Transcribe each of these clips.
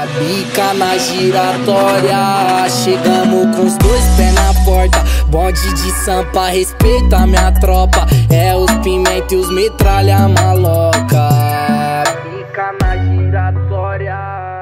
Bica na giratória, chegamos com os dois pés na porta. Bonde de Sampa, respeita minha tropa. É os pimenta e os metralha maloca. Bica na giratória.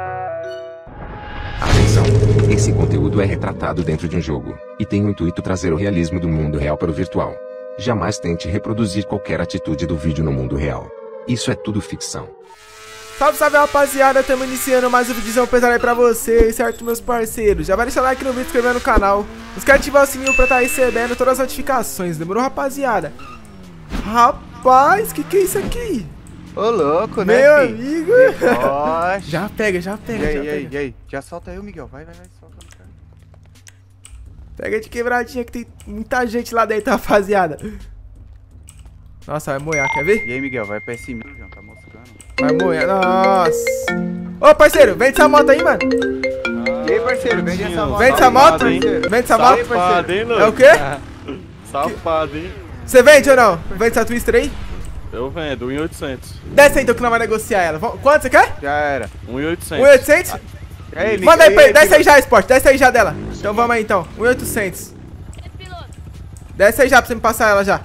Atenção, esse conteúdo é retratado dentro de um jogo, e tem o intuito trazer o realismo do mundo real para o virtual. Jamais tente reproduzir qualquer atitude do vídeo no mundo real. Isso é tudo ficção. Salve, salve, rapaziada, estamos iniciando mais um vídeo pesado aí pra vocês, certo, meus parceiros? Já vai deixar like no vídeo, se inscrever no canal. Não esquece de ativar o sininho pra estar recebendo todas as notificações, demorou, rapaziada? Rapaz, que é isso aqui? Ô, louco, né, meu filho? amigo! Já pega. E aí? Já solta aí, Miguel. Vai, solta no cara. Pega de quebradinha que tem muita gente lá dentro, rapaziada. Nossa, vai moer, quer ver? E aí, Miguel, vai pra esse João, tá moscando. Vai moer, nossa. Ô, parceiro, vende essa moto aí, mano. E aí, parceiro, vende essa moto. Vende essa moto? Vende essa moto? Safado, hein, louco? É o quê? Safado, hein? Você vende ou não? Vende essa Twister aí? Eu vendo, 1.800. Desce aí então que nós vamos negociar ela. Quanto você quer? Já era. 1.800. 1.800? E aí, Miguel? Manda aí pra ele, desce aí já, Sport, desce aí já dela. Então vamos aí então, 1.800. Desce aí já pra você me passar ela já.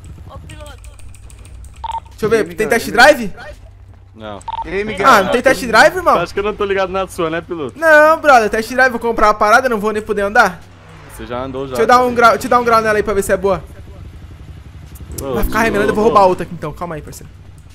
Deixa eu ver, tem test drive? Não. E aí, Miguel? Ah, não tem test drive, irmão? Acho que eu não tô ligado na sua, né, piloto? Não, brother, test drive, vou comprar uma parada, não vou nem poder andar. Você já andou já. Deixa eu dar um grau, te dar um grau nela aí pra ver se é boa. Vai ficar remelando, eu vou roubar outra aqui então, calma aí, parceiro.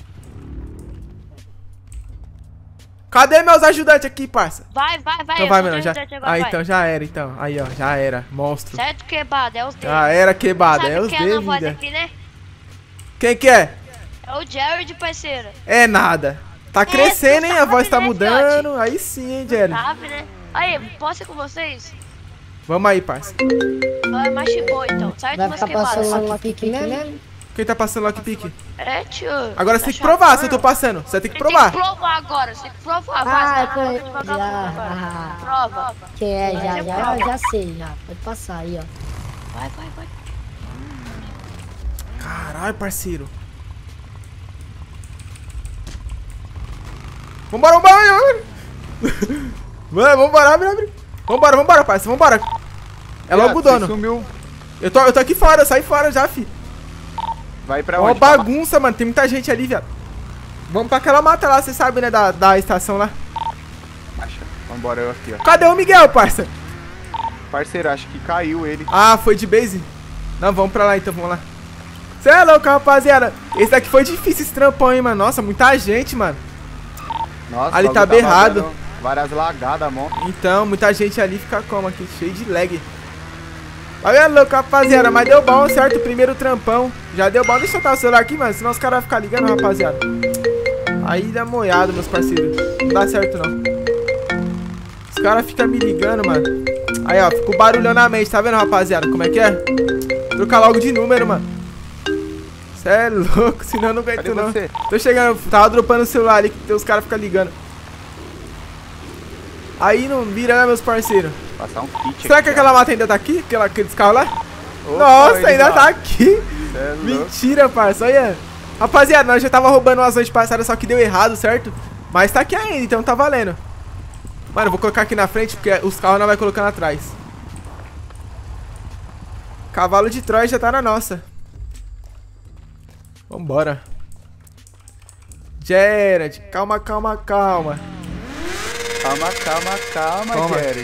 Cadê meus ajudantes aqui, parça? Vai. Então vai, menor, já. Ah, então já era, então. Aí, ó, já era. Monstro. Certo, quebrado, é os D. Já era quebrada, é os Sabe quem é a D, voz vida. aqui, né? Quem que é? É o Jared, parceiro. É nada. Tá crescendo, hein? A voz tá né, mudando. Aí sim, hein, Jerry. Sabe, né? Aí, posso ir com vocês? Vamos aí, parça. Vai, machibou então, certo, Vai meus ficar passando quebrados? lockpick mesmo? Quem tá passando lockpick? É, tio. Agora você tem que provar se eu tô passando. Você tem que provar. Tem que provar agora, você tem que provar. Ah, Vai, já, Prova. que é, já sei, já. Pode passar aí, ó. Vai. Caralho, parceiro. Vambora. Vambora, parceiro, vambora. É logo o dono. Sumiu. Eu tô aqui fora, eu saí fora já, fi. Vai pra Ó, onde? bagunça, mano, tem muita gente ali, viado. Vamos pra aquela mata lá, você sabe, né, da estação lá. Acha. Vambora, eu aqui, ó. Cadê o Miguel, parça? Parceiro, acho que caiu ele. Ah, foi de base? Não, vamos pra lá então, vamos lá. Cê é louco, rapaziada. Esse daqui foi difícil, esse trampão, hein, mano. Nossa, muita gente, mano. Nossa, Ali o tá bagulho berrado. dando várias lagadas, mano. Então, muita gente ali fica como aqui, cheio de lag. Olha louco, rapaziada, mas deu bom, certo? O primeiro trampão. Já deu bom. Deixa eu soltar o celular aqui, mano, senão os caras vão ficar ligando, rapaziada. Aí dá moiado, meus parceiros. Não dá certo, não. Os caras ficam me ligando, mano. Aí, ó, ficou barulhão na mente, tá vendo, rapaziada? Como é que é? Trocar logo de número, mano. Cê é louco, senão eu não aguento, não. Você? Tô chegando, tava dropando o celular ali, que os caras ficam ligando. Aí não vira, né, meus parceiros? Passar um kit Será aqui, que aquela mata ainda tá aqui? Aqueles carros lá? Opa, Nossa, ele ainda lá. tá aqui. Cê é louco. Mentira, parça, olha. Rapaziada, nós já tava roubando umas noites passadas, só que deu errado, certo? Mas tá aqui ainda, então tá valendo. Mano, eu vou colocar aqui na frente, porque os carros não vai colocando atrás. Cavalo de Troia já tá na nossa. Vambora. Jared, calma. Calma, Toma. Jared.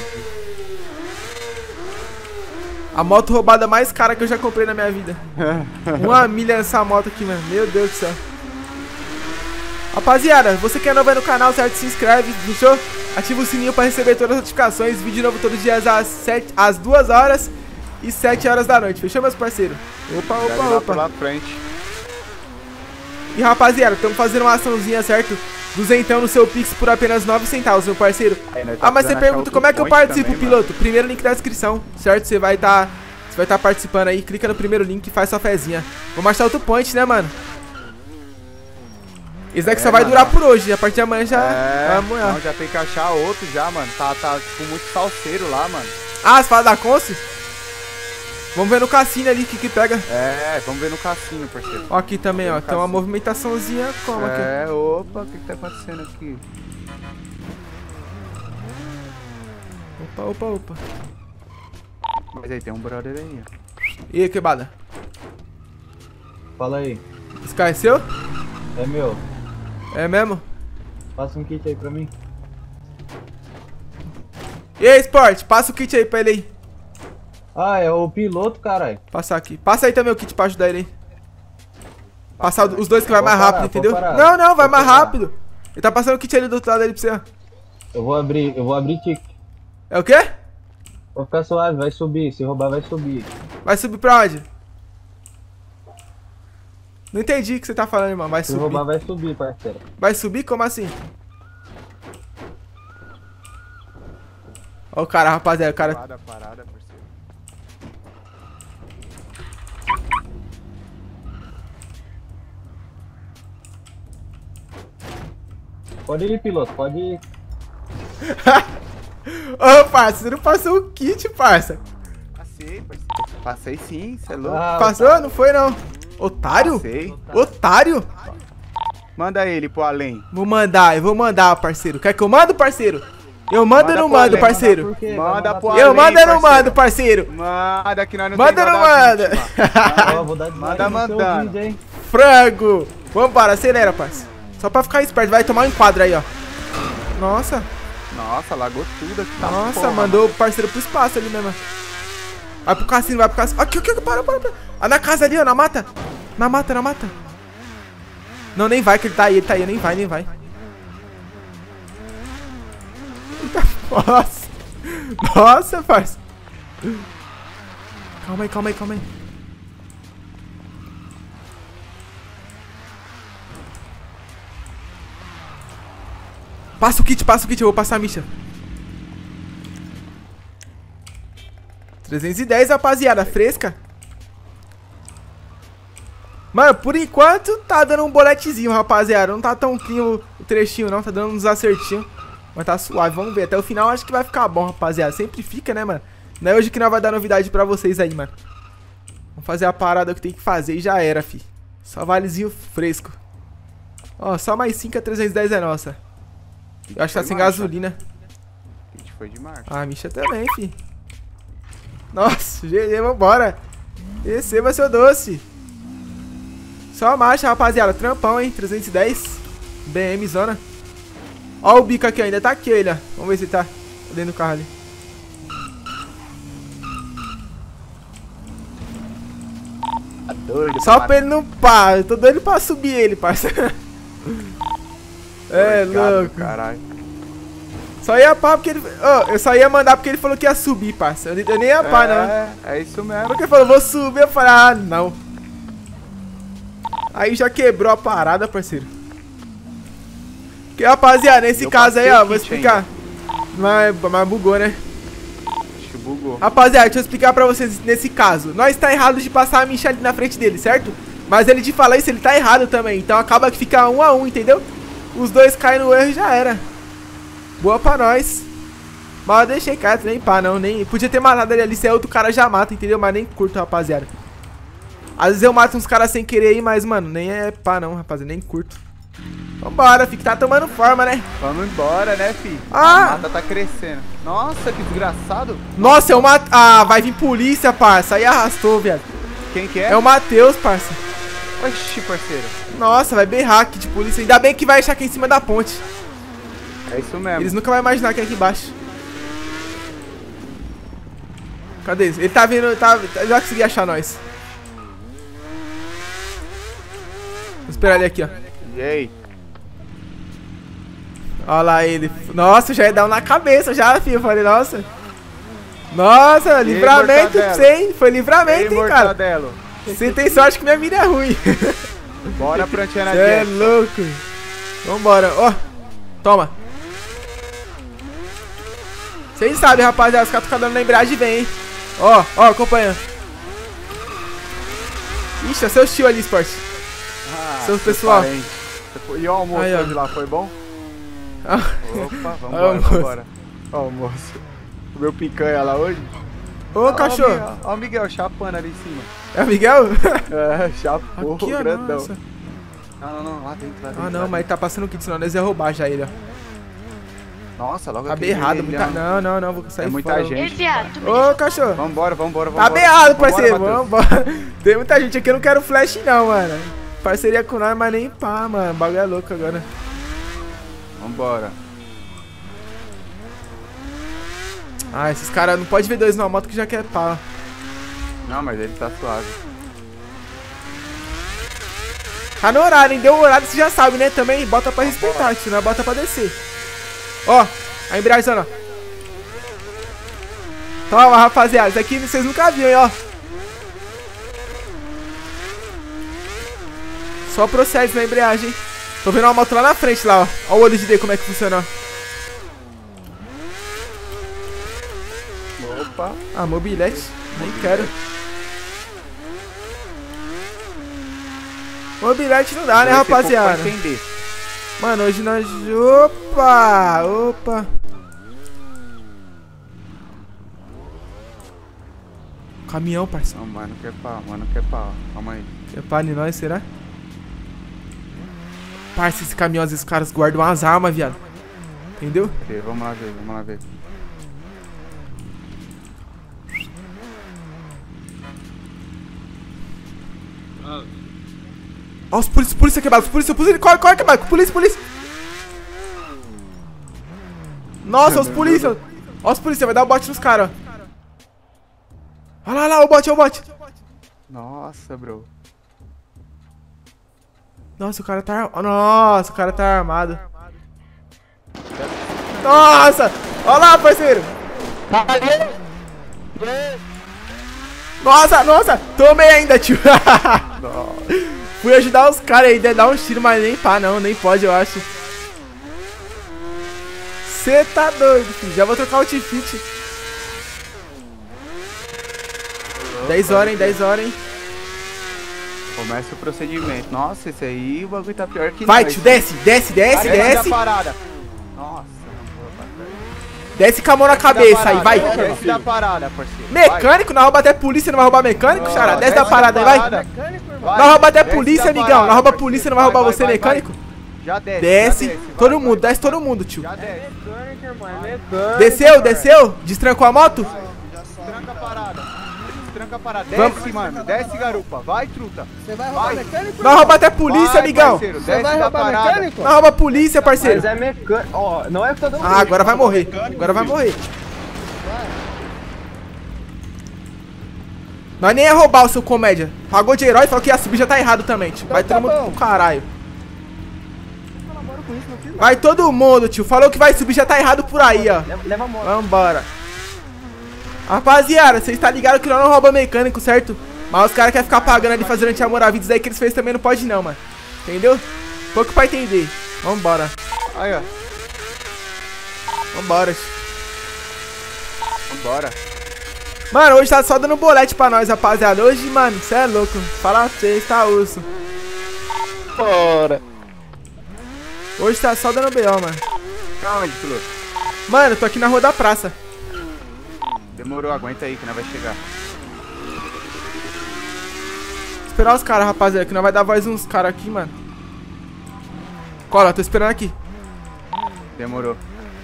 A moto roubada mais cara que eu já comprei na minha vida. 1 milha nessa moto aqui, mano. Meu Deus do céu. Rapaziada, você que é novo aí no canal, certo? Se inscreve, fechou? Ativa o sininho pra receber todas as notificações. Vídeo novo todos os dias às 2 horas e 7 horas da noite. Fechou, meus parceiros? Opa. Lá frente. E rapaziada, estamos fazendo uma açãozinha, certo? Duzentão no seu Pix por apenas 9 centavos, meu parceiro. Aí, nós tá Ah, mas você precisando pergunta achar como é que eu outro point participo, também, piloto? Primeiro link da descrição, certo? Você vai estar participando aí, clica no primeiro link e faz sua fezinha. Vamos achar outro point, né, mano? Esse daqui só vai durar por hoje, a partir de amanhã já vai amanhã. Não, já tem que achar outro já, mano. Tá tipo muito salseiro lá, mano. Ah, você fala da Conce? Vamos ver no cassino ali o que pega. É, vamos ver no cassino, parceiro. Ó, aqui também, ó. Tem uma movimentaçãozinha como aqui. É, opa, o que tá acontecendo aqui? Opa. Mas aí tem um brother aí, ó. E aí, quebrada? Fala aí. Esse carro é seu? É meu. É mesmo? Passa um kit aí pra mim. E aí, Sport? Passa o kit aí pra ele aí. Ah, é o piloto, caralho. Passar aqui. Passa aí também o kit pra ajudar ele aí. Passar os dois que vai Vou mais parar, rápido, vou entendeu? parar. Não, vai Vou mais parar. rápido. Ele tá passando o kit ali do outro lado ali pra você, ó. Eu vou abrir ticket. É o quê? Vou ficar suave, vai subir. Se roubar, vai subir. Vai subir pra onde? Não entendi o que você tá falando, irmão. Vai Se subir. roubar, vai subir, parceiro. Vai subir? Como assim? Ó o cara, rapaziada. O cara... Parada, parceiro. Pode ir, piloto, pode ir. Ô, parça, você não passou o kit, parça. Passei, parceiro. Passei sim, cê é louco. Ah, Passou? Não foi, não. Otário? Passei. Otário? Manda ele pro além. Eu vou mandar, parceiro. Quer que eu mando, parceiro? Eu mando ou não pro mando, além, parceiro? por quê? Manda Vai pro mandar Eu além, mando ou não parceiro. mando, parceiro? Manda que nós não Manda ou tem não dó da manda? vítima. Ó, vou dar dislike Manda no seu mandando. vídeo, hein? Frango! Vambora, acelera, parça. Só pra ficar esperto. Vai tomar um enquadro aí, ó. Nossa, Nossa, lagou tudo aqui. Tá nossa, porra, mandou o parceiro pro espaço ali mesmo. Vai pro cassino, vai pro cassino. Aqui, para. Ah, na casa ali, ó, na mata. Na mata. Não, nem vai, que ele tá aí, nem vai. Eita, nossa, parça. Calma aí. Passa o kit, eu vou passar a micha. 310, rapaziada, fresca. Mano, por enquanto tá dando um boletezinho, rapaziada. Não tá tão clean o trechinho, não. Tá dando uns acertinhos. Mas tá suave, vamos ver. Até o final acho que vai ficar bom, rapaziada. Sempre fica, né, mano? Não é hoje que nós vai dar novidade pra vocês aí, mano. Vamos fazer a parada que tem que fazer e já era, fi. Só valezinho fresco. Ó, só mais 5 a 310 é nossa. Eu acho que tá sem gasolina. A gente foi de marcha. Ah, a micha também, fi. Nossa, GG, vambora. Receba seu doce. Só marcha, rapaziada. Trampão, hein? 310. BM zona. Ó o bico aqui ainda. Tá aqui ele, ó. Vamos ver se tá dentro do carro ali. Tá doido. Só pra ele não pá. Eu tô doido pra subir ele, parceiro. É, louco. Caralho. Só ia pá porque ele... Oh, eu só ia mandar porque ele falou que ia subir, parceiro. Eu nem ia pá, não. É isso mesmo. Porque ele falou, vou subir. Eu falei, ah, não. Aí já quebrou a parada, parceiro. Que, rapaziada, nesse Eu caso aí, passei ó, o vou kit explicar. Mas bugou, né? Acho que bugou. Rapaziada, deixa eu explicar pra vocês nesse caso. Nós tá errado de passar a micha ali na frente dele, certo? Mas ele de falar isso, ele tá errado também. Então acaba que fica 1 a 1, entendeu? Os dois caem no erro e já era. Boa pra nós. Mas eu deixei quieto, nem pá, não. Nem... Podia ter matado ele ali, se é outro cara já mata, entendeu? Mas nem curto, rapaziada. Às vezes eu mato uns caras sem querer aí, mas, mano, nem é pá não, rapaziada. Nem curto. Vambora, fi, que tá tomando forma, né? Vamos embora, né, fi? Ah! A mata tá crescendo. Nossa, que desgraçado. Nossa, é o Mat... Ah, vai vir polícia, parça. Aí arrastou, viado. Quem que é? É o Matheus, parça. Oxi, parceiro. Nossa, vai berrar aqui de polícia. Ainda bem que vai achar aqui em cima da ponte. É isso mesmo. Eles nunca vão imaginar que é aqui embaixo. Cadê eles? Ele tá vindo, tá, já consegui achar nós. Vou esperar ele aqui, ó. E aí? Olha lá ele. Nossa, já ia dar um na cabeça já, filho. Eu falei, nossa. Nossa, livramento pra você, hein? Foi livramento, hein, cara. Mortadelo. Você tem sorte que minha mira é ruim. Bora pranchando a Você é gente. louco. Vambora. Ó, toma. Vocês sabem, rapaziada. Os caras ficam dando na embreagem vem, hein? Ó, acompanha. Ixi, é seu tio ali, Sport. Seu pessoal. parente. E o almoço Aí, ó. hoje lá, foi bom? Ah. Opa, Almoço. vambora. Ó, almoço. Comeu picanha lá hoje? Ô, cachorro. Ó o Miguel chapando ali em cima. É o Miguel? É, chapou, Aqui, ó, grandão. nossa. Não, lá dentro, lá dentro. Ah, não, mas ele tá passando o kit, senão nós ia roubar já ele, ó. Nossa, logo Tá aquele berrado, vermelhão. muita... Não, vou sair É muita fora. gente. Ei, viado, tu me Ô, cachorro. Vambora. Tá berrado, parceiro. Matheus. Vambora. Tem muita gente aqui, eu não quero flash não, mano. Parceria com nós, mas nem pá, mano. O bagulho é louco agora. Vambora. Ah, esses caras não pode ver dois numa moto que já quer pá. Não, mas ele tá suave. Tá no horário, hein? Deu o horário, você já sabe, né? Também bota pra respeitar, tio, não é bota pra descer. Ó, a embreagem, ó. Toma, rapaziada. Isso aqui vocês nunca viram, hein, ó. Só procede na embreagem, hein? Tô vendo uma moto lá na frente, lá, ó. Ó o olho de D, como é que funciona, ó. Opa. Ah, mobilete. Nem quero. Mobilete não dá, né, rapaziada? Pode entender. Mano, hoje nós... Opa! Caminhão, parceiro. Não, mano, quer pau. Calma aí. Quer pá em nós, será? Parça, esse caminhão, às vezes os caras guardam umas armas, viado. Entendeu? Ok, vamos lá ver. Ó, os polícia quebrados, polícia, corre, quebrado, polícia. Nossa, os polícia. Ó, os polícia, vai dar o bote nos caras, ó. Olha lá, o bote. Nossa, bro. Nossa, o cara tá armado. Nossa! Olha lá, parceiro! Nossa! Tomei ainda, tio! Fui ajudar os caras aí, dar uns tiros, mas nem pá, não, nem pode, eu acho. Cê tá doido, filho. Já vou trocar o outfit. 10 horas, hein? Começa o procedimento. Nossa, esse aí o bagulho tá pior que Vai, nós. tio, desce. Desce da parada. Nossa, Desce com a mão na cabeça aí, vai. Desce da parada, parceiro. Mecânico, nós rouba até polícia, não vai roubar mecânico, xará? Desce da parada aí, vai. Nós rouba até polícia, amigão. Nós rouba polícia, não vai roubar você, mecânico? Já desce. Desce. Todo mundo, desce todo mundo, tio. Já desce. Desceu? Destrancou a moto? Tranca a parada. Tranca a parada. Vamos. Desce, mano. Desce, garupa. Vai, truta. Você vai roubar mecânico? Nós rouba até polícia, Vai, amigão. parceiro, Você desce vai da roubar parada. mecânico? Nós rouba polícia, parceiro. Mas é mecânico. Ó, não é que todo mundo. Ah, agora vai morrer. Agora vai morrer. Nós nem ia roubar o seu comédia. Pagou de herói e falou que ia subir, já tá errado também, tio. Vai todo mundo pro caralho. Vai todo mundo, tio. Falou que vai subir, já tá errado por aí, ó. Leva a moto. Vambora. Rapaziada, vocês tá ligado que nós não rouba mecânico, certo? Mas os caras querem ficar pagando ali, fazendo anti-amor-a-vidas aí que eles fez também não pode não, mano. Entendeu? Pouco pra entender. Vambora. Aí, ó. Vambora. Vambora. Mano, hoje tá só dando bolete pra nós, rapaziada. Hoje, mano, cê é louco. Fala pra vocês, tá osso. Bora. Hoje tá só dando B.O., mano. Pra onde, piloto? Mano, eu tô aqui na rua da praça. Demorou, aguenta aí que nós vai chegar. Esperar os caras, rapaziada, que nós vai dar voz uns caras aqui, mano. Cola, tô esperando aqui. Demorou.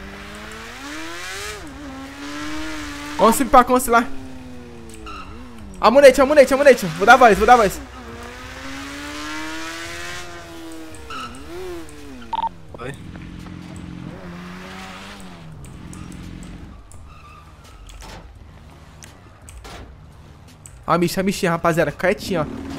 Vamos subir pra conciliar. Amunete. Vou dar voz. Oi. Ó, a michinha, rapaziada. Quietinho, ó.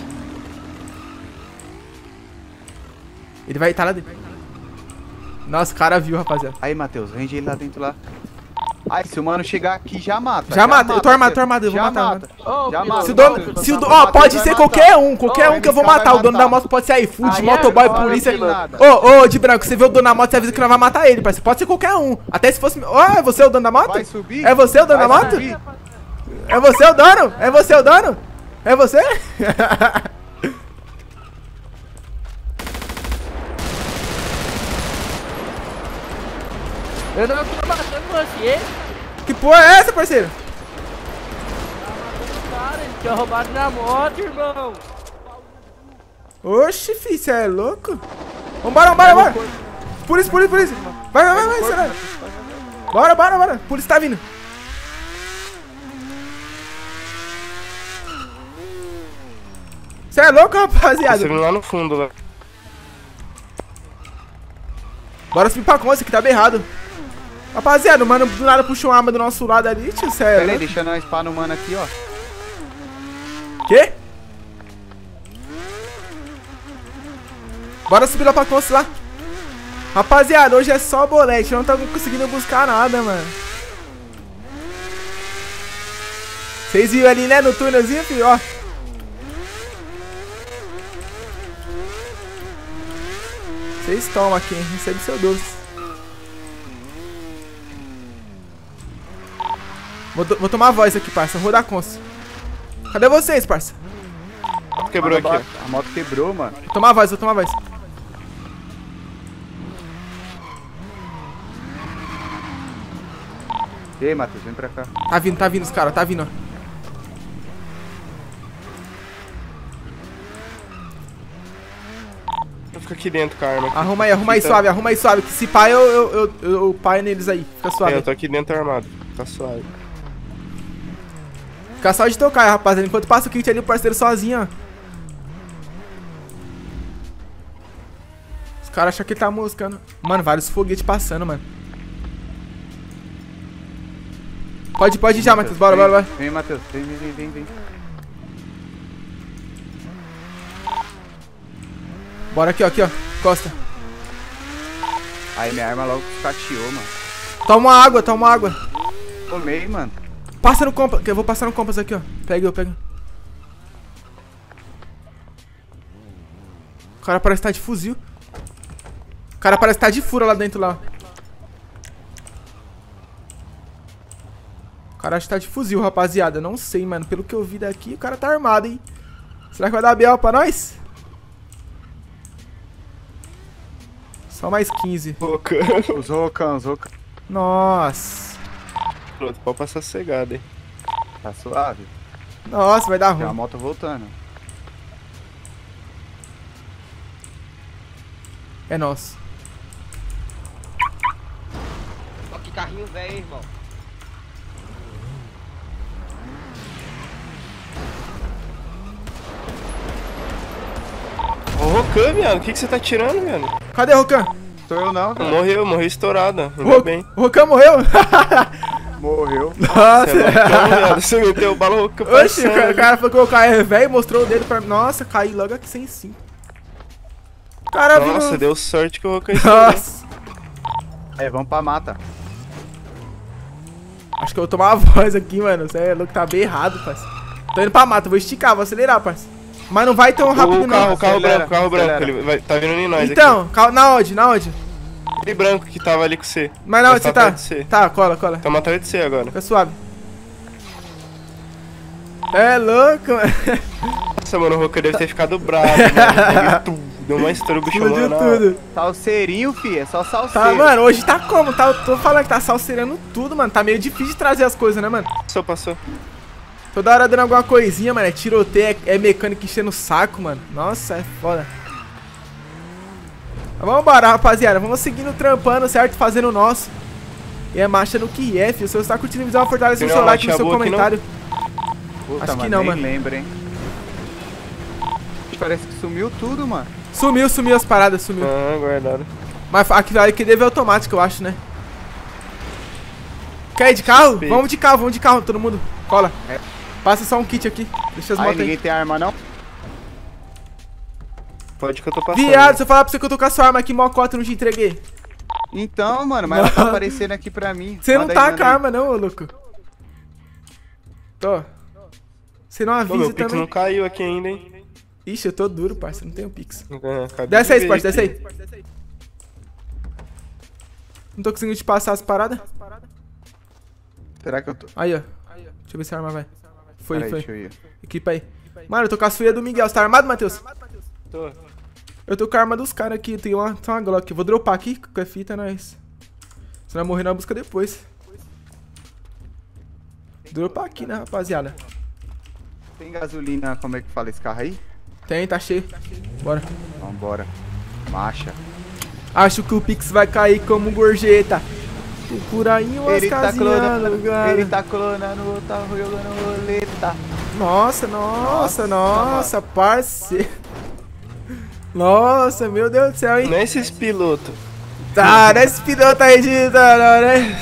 Ele vai estar lá dentro. Nossa, o cara viu, rapaziada. Aí, Matheus, rende ele lá dentro lá. Aí, se o mano chegar aqui, já mata. Já mata, eu tô armado, eu vou já matar. mata. Já mata. Se o dono, ó, pode ser qualquer um que eu vou matar. O dono da moto pode ser iFood, Aí, motoboy, agora polícia. não tem nada. Ô, de branco, você vê o dono da moto, você avisa que nós vai matar ele, parceiro. Pode ser qualquer um. Até se fosse. Ó, é você o dono da moto? Vai subir? É você o dono da Vai moto? subir. É você o dono? É você o dono? É você? Eu não tô matando você. Que porra é essa, parceiro? Cara, ele tinha roubado minha moto, irmão. Oxi, filho, você é louco? Vambora. Polícia. Vai, será? Bora, bora, bora. A polícia tá vindo. Você é louco, rapaziada? Você vindo lá no fundo, lá. Bora subir pra Conce, que tá bem errado. Rapaziada, o mano do nada puxou uma arma do nosso lado ali, tio, sério. Pera aí, deixa nós pá no mano aqui, ó. Quê? Bora subir lá pra Conce lá. Rapaziada, hoje é só bolete, eu não tô conseguindo buscar nada, mano. Vocês viram ali, né, no túnelzinho, filho, ó. Vocês tomam aqui, hein? Recebe seu doce. Vou tomar a voz aqui, parça. Vou dar consa. Cadê vocês, parça? Quebrou aqui, ó. A moto quebrou, mano. Vou tomar a voz, vou tomar a voz. E aí, Matheus, vem pra cá. Tá vindo os caras, tá vindo, ó. Fica aqui dentro com a arma. Arruma aí suave, que se pá eu paio neles aí, fica suave. É, eu tô aqui dentro armado, tá suave. Fica só de tocar, rapaziada, enquanto passa o kit ali, o parceiro sozinho, ó. Os caras acham que ele tá moscando. Mano, vários foguetes passando, mano. Pode ir já, Matheus, bora. Vem, Matheus, vem. Bora aqui, ó, Costa. Aí minha arma logo cateou, mano. Toma água. Tomei, mano. Passa no compass, que eu vou passar no compass aqui, ó. Pega. O cara parece que tá de fuzil. O cara parece que tá de fura lá dentro, lá. O cara acha que tá de fuzil, rapaziada. Não sei, mano. Pelo que eu vi daqui, o cara tá armado, hein. Será que vai dar BO pra nós? Só mais 15. Os Rocan. Nossa. Pronto, pode passar cegado, hein. Tá suave. Nossa, vai dar Tem uma ruim. moto voltando. É nosso. Ó, que carrinho velho, irmão. Ô, Rocan, viado, o que você tá tirando, velho? Cadê o Rocan? Sou eu não, velho. Morreu estourada. Ainda bem. O Rocan morreu? Morreu. Nossa. Você é loucão, viado. Você meteu o bala Rocan Oxi, passando. o cara falou que o cara é velho, mostrou o dedo pra mim. Nossa, caí logo aqui sem 5. Cara, Nossa, deu sorte que o Rocan estourou. Nossa. É, vamos pra mata. Acho que eu vou tomar a voz aqui, mano. Você é louco, tá bem errado, parça. Tô indo pra mata, vou esticar, vou acelerar, parça. Mas não vai tão rápido, não. O carro branco, acelera. ele vai, tá vindo em nós então, na onde? aqui. Aquele branco que tava ali com você. Mas na onde você tá? atrás de você. Tá, cola. Tamo atrás de você agora. Fica suave. É louco, mano. Nossa, mano, o Rocan deve ter ficado bravo, mano. Deu uma estouro, o bicho Explodiu mano. tudo. Salseirinho, fi, é só salseiro. Tá, mano, hoje tá como? Tá, eu tô falando que tá salseirando tudo, mano. Tá meio difícil de trazer as coisas, né, mano? Passou. Toda hora dando alguma coisinha, mano. É tiroteio, é mecânico enchendo o saco, mano. Nossa, é foda. Mas vamos embora, rapaziada. Vamos seguindo trampando, certo? Fazendo o nosso. E é marcha no que é, filho. Se você tá curtindo o vídeo, fortalece o seu like no seu comentário. Puta, Acho que mano, não, nem mano. lembra, hein. Parece que sumiu tudo, mano. Sumiu as paradas, sumiu. Ah, guardado. Mas aqui deve automático, eu acho, né? Quer ir de carro? Vamos de carro, todo mundo. Cola. É. Passa só um kit aqui. Deixa as Aí motos ninguém aí. tem arma, não? Pode que eu tô passando. Viado, se eu falar pra você que eu tô com a sua arma aqui, mocota, eu não te entreguei. Então, mano, mas ela tá aparecendo aqui pra mim. Você não Manda tá aí, com a arma, não, ô louco. Tô. Você não Pô, avisa meu pix também. não caiu aqui ainda, hein. Ixi, eu tô duro, parça. Não tenho pix. Acabei Desce de aí, ver parça, desce aqui. aí. Não tô conseguindo te passar as paradas. Será que eu tô? Aí, ó. Deixa eu ver se a arma vai. Foi. Deixa eu ir. Equipa aí. Mano, eu tô com a suia do Miguel. Você tá armado, Matheus? Tô. Eu tô com a arma dos caras aqui. Tem uma Glock. Eu vou dropar aqui. Com a fita, nós. Você vai morrer na busca depois. Dropar aqui, né, rapaziada? Tem gasolina, como é que fala esse carro aí? Tem, tá cheio. Bora. Vambora. Marcha. Acho que o Pix vai cair como gorjeta. Tem por aí umas Ele tá casinhas clonando, alugada. ele tá clonando, tá jogando roleta. Nossa, parceiro. Nossa, meu Deus do céu, hein? Não é esses pilotos. Tá, nesse piloto aí de não, né?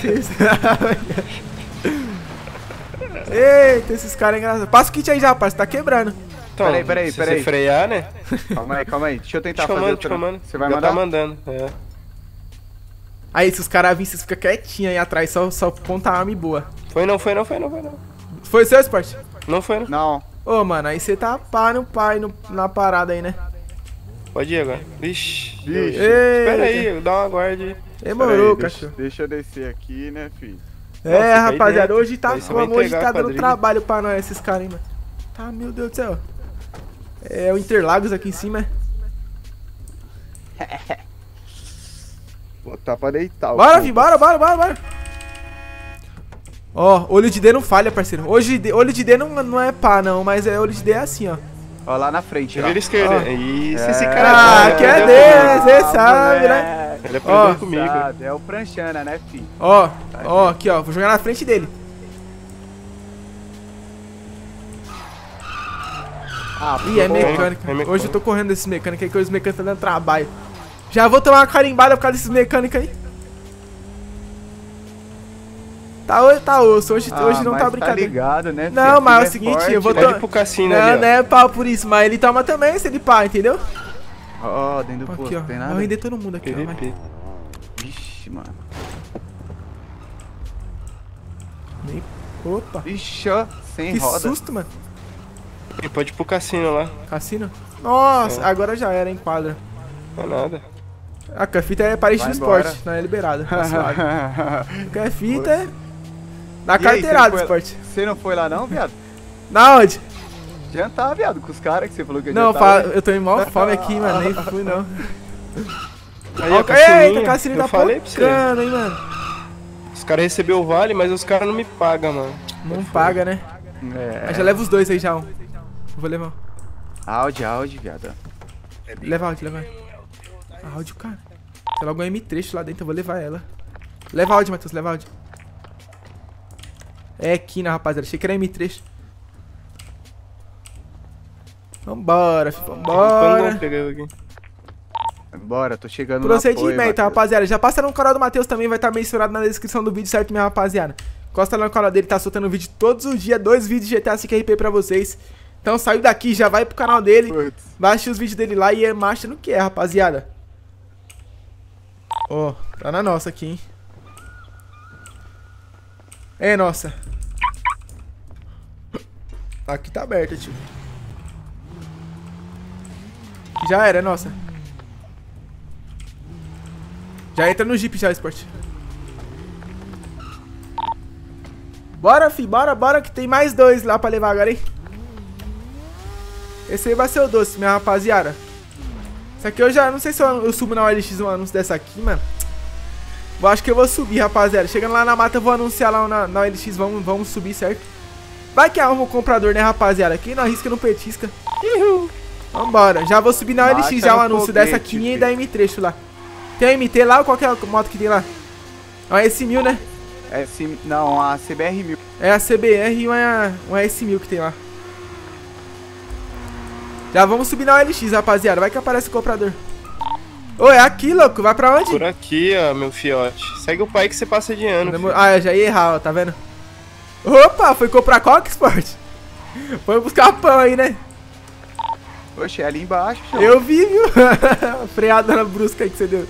Eita, esses caras engraçados. Passa o kit aí já, parceiro, tá quebrando. Então, Peraí. se você frear, né? Calma aí. Deixa eu tentar Te fazer chamando. Você vai Já mandar? tá mandando, é. Aí, se os caras virem, vocês ficam quietinhos aí atrás, só ponta a arma e boa. Foi não. Foi seu, Sport? Não foi não. Não. Ô, mano, aí você tá pá no pai na parada aí, né? Pode ir agora. Vixe. Eita. Espera aí, dá uma guarda aí. Demorou, Peraí, cachorro. deixa eu descer aqui, né, filho? É, Não, fica aí rapaziada, dentro. hoje tá Aí você vai como? Hoje entregar tá a dando quadrilha. trabalho pra nós, esses caras, hein, mano. Tá, meu Deus do céu. É o Interlagos aqui em cima, é? Botar pra deitar. Bora, Vi, bora. Ó, olho de D não falha, parceiro. Olho de D não é pá, não, mas olho de D é assim, ó. Ó, lá na frente, ó. Vira esquerda. Ó. Isso, É. esse cara Ah, é bom, que é ele D, você Ah, sabe, né? moleque. Ele aprendeu Ó. comigo. Sabe, é o Pranchana, né, filho? Ó, aqui, ó. Vou jogar na frente dele. Ih, é mecânica. É mecânica. Hoje eu tô correndo desses mecânicos aí, que os mecânicos tá dando trabalho. Já vou tomar uma carimbada por causa desses mecânicos aí. Tá osso, hoje não mas tá brincadeira. Tá ligado, né, filho? Não, mas é o Filho seguinte, forte, eu vou né? Pode ir pro cassino Não, ali, ó. não é pau por isso, mas ele toma também se ele pá, entendeu? Ó, dentro do Aqui, posto, ó. tem Vou nada? render todo mundo aqui, ó. vai. PVP. Vixe, mano. Opa, Vixe, ó, sem que roda. susto, mano. Pode ir pro cassino lá. Cassino? Nossa, agora já era, hein, quadra. Não é nada. A fita é parede Vai do embora. esporte, não é liberado. Tá suave. A fita é na E aí, carteirada do você não foi- esporte. Você não foi lá não, viado? Na onde? Jantar, viado, com os caras que você falou que ia Não, jantar. eu tô em maior fome aqui, mano. Nem fui, não. Aí, ó, Eita, cassininho. cassino Eu tá falei pra você. pocando, hein, mano. Os caras receberam o vale, mas os caras não me pagam, mano. Não paga, né? É. Mas já leva os dois aí já, um. Eu vou levar. Audi, viado. Leva áudio. Áudio, cara. Tem logo um M3 lá dentro, eu vou levar ela. Leva áudio, Matheus, leva áudio. É Kina, rapaziada. Achei que era M3. Vambora, filho, vambora. Pegar eu aqui. Bora, tô chegando no apoio, Procedimento, Matheus. rapaziada. Já passa no canal do Matheus também, vai estar mencionado na descrição do vídeo, certo, minha rapaziada? Encosta lá no canal dele, tá soltando vídeo todos os dias, 2 vídeos de GTA 5 RP pra vocês. Então saiu daqui, já vai pro canal dele, Putz. baixa os vídeos dele lá e é marcha no que é, rapaziada. Ó, tá na nossa aqui, hein? É, nossa. Aqui tá aberta, tio. Já era, é nossa. Já entra no Jeep já, Sport. Bora, fi, bora, que tem mais 2 lá pra levar agora, hein? Esse aí vai ser o doce, minha rapaziada. Isso aqui eu já, não sei se eu subo na OLX um anúncio dessa aqui, mano. Eu acho que eu vou subir, rapaziada. Chegando lá na mata, eu vou anunciar lá na OLX, vamos subir, certo? Vai que arruma um comprador, né, rapaziada? Quem não arrisca, não petisca. Vambora, já vou subir na OLX Marcha já o no anúncio foguete, dessa aqui e filho. da M3 lá. Tem a MT lá ou qual que é a moto que tem lá? É uma S1000, né? Não, a CBR1000. É a CBR e uma S1000 que tem lá. Já vamos subir na OLX, rapaziada. Vai que aparece o comprador. Ô, é aqui, louco. Vai pra onde? Por aqui, ó, meu fiote. Segue o pai que você passa de ano. filho. Ah, eu já ia errar, ó. Tá vendo? Opa, foi comprar qual que Sport? Foi buscar pão aí, né? Oxe, é ali embaixo, show. Eu vi, viu? Freada na brusca aí que você deu.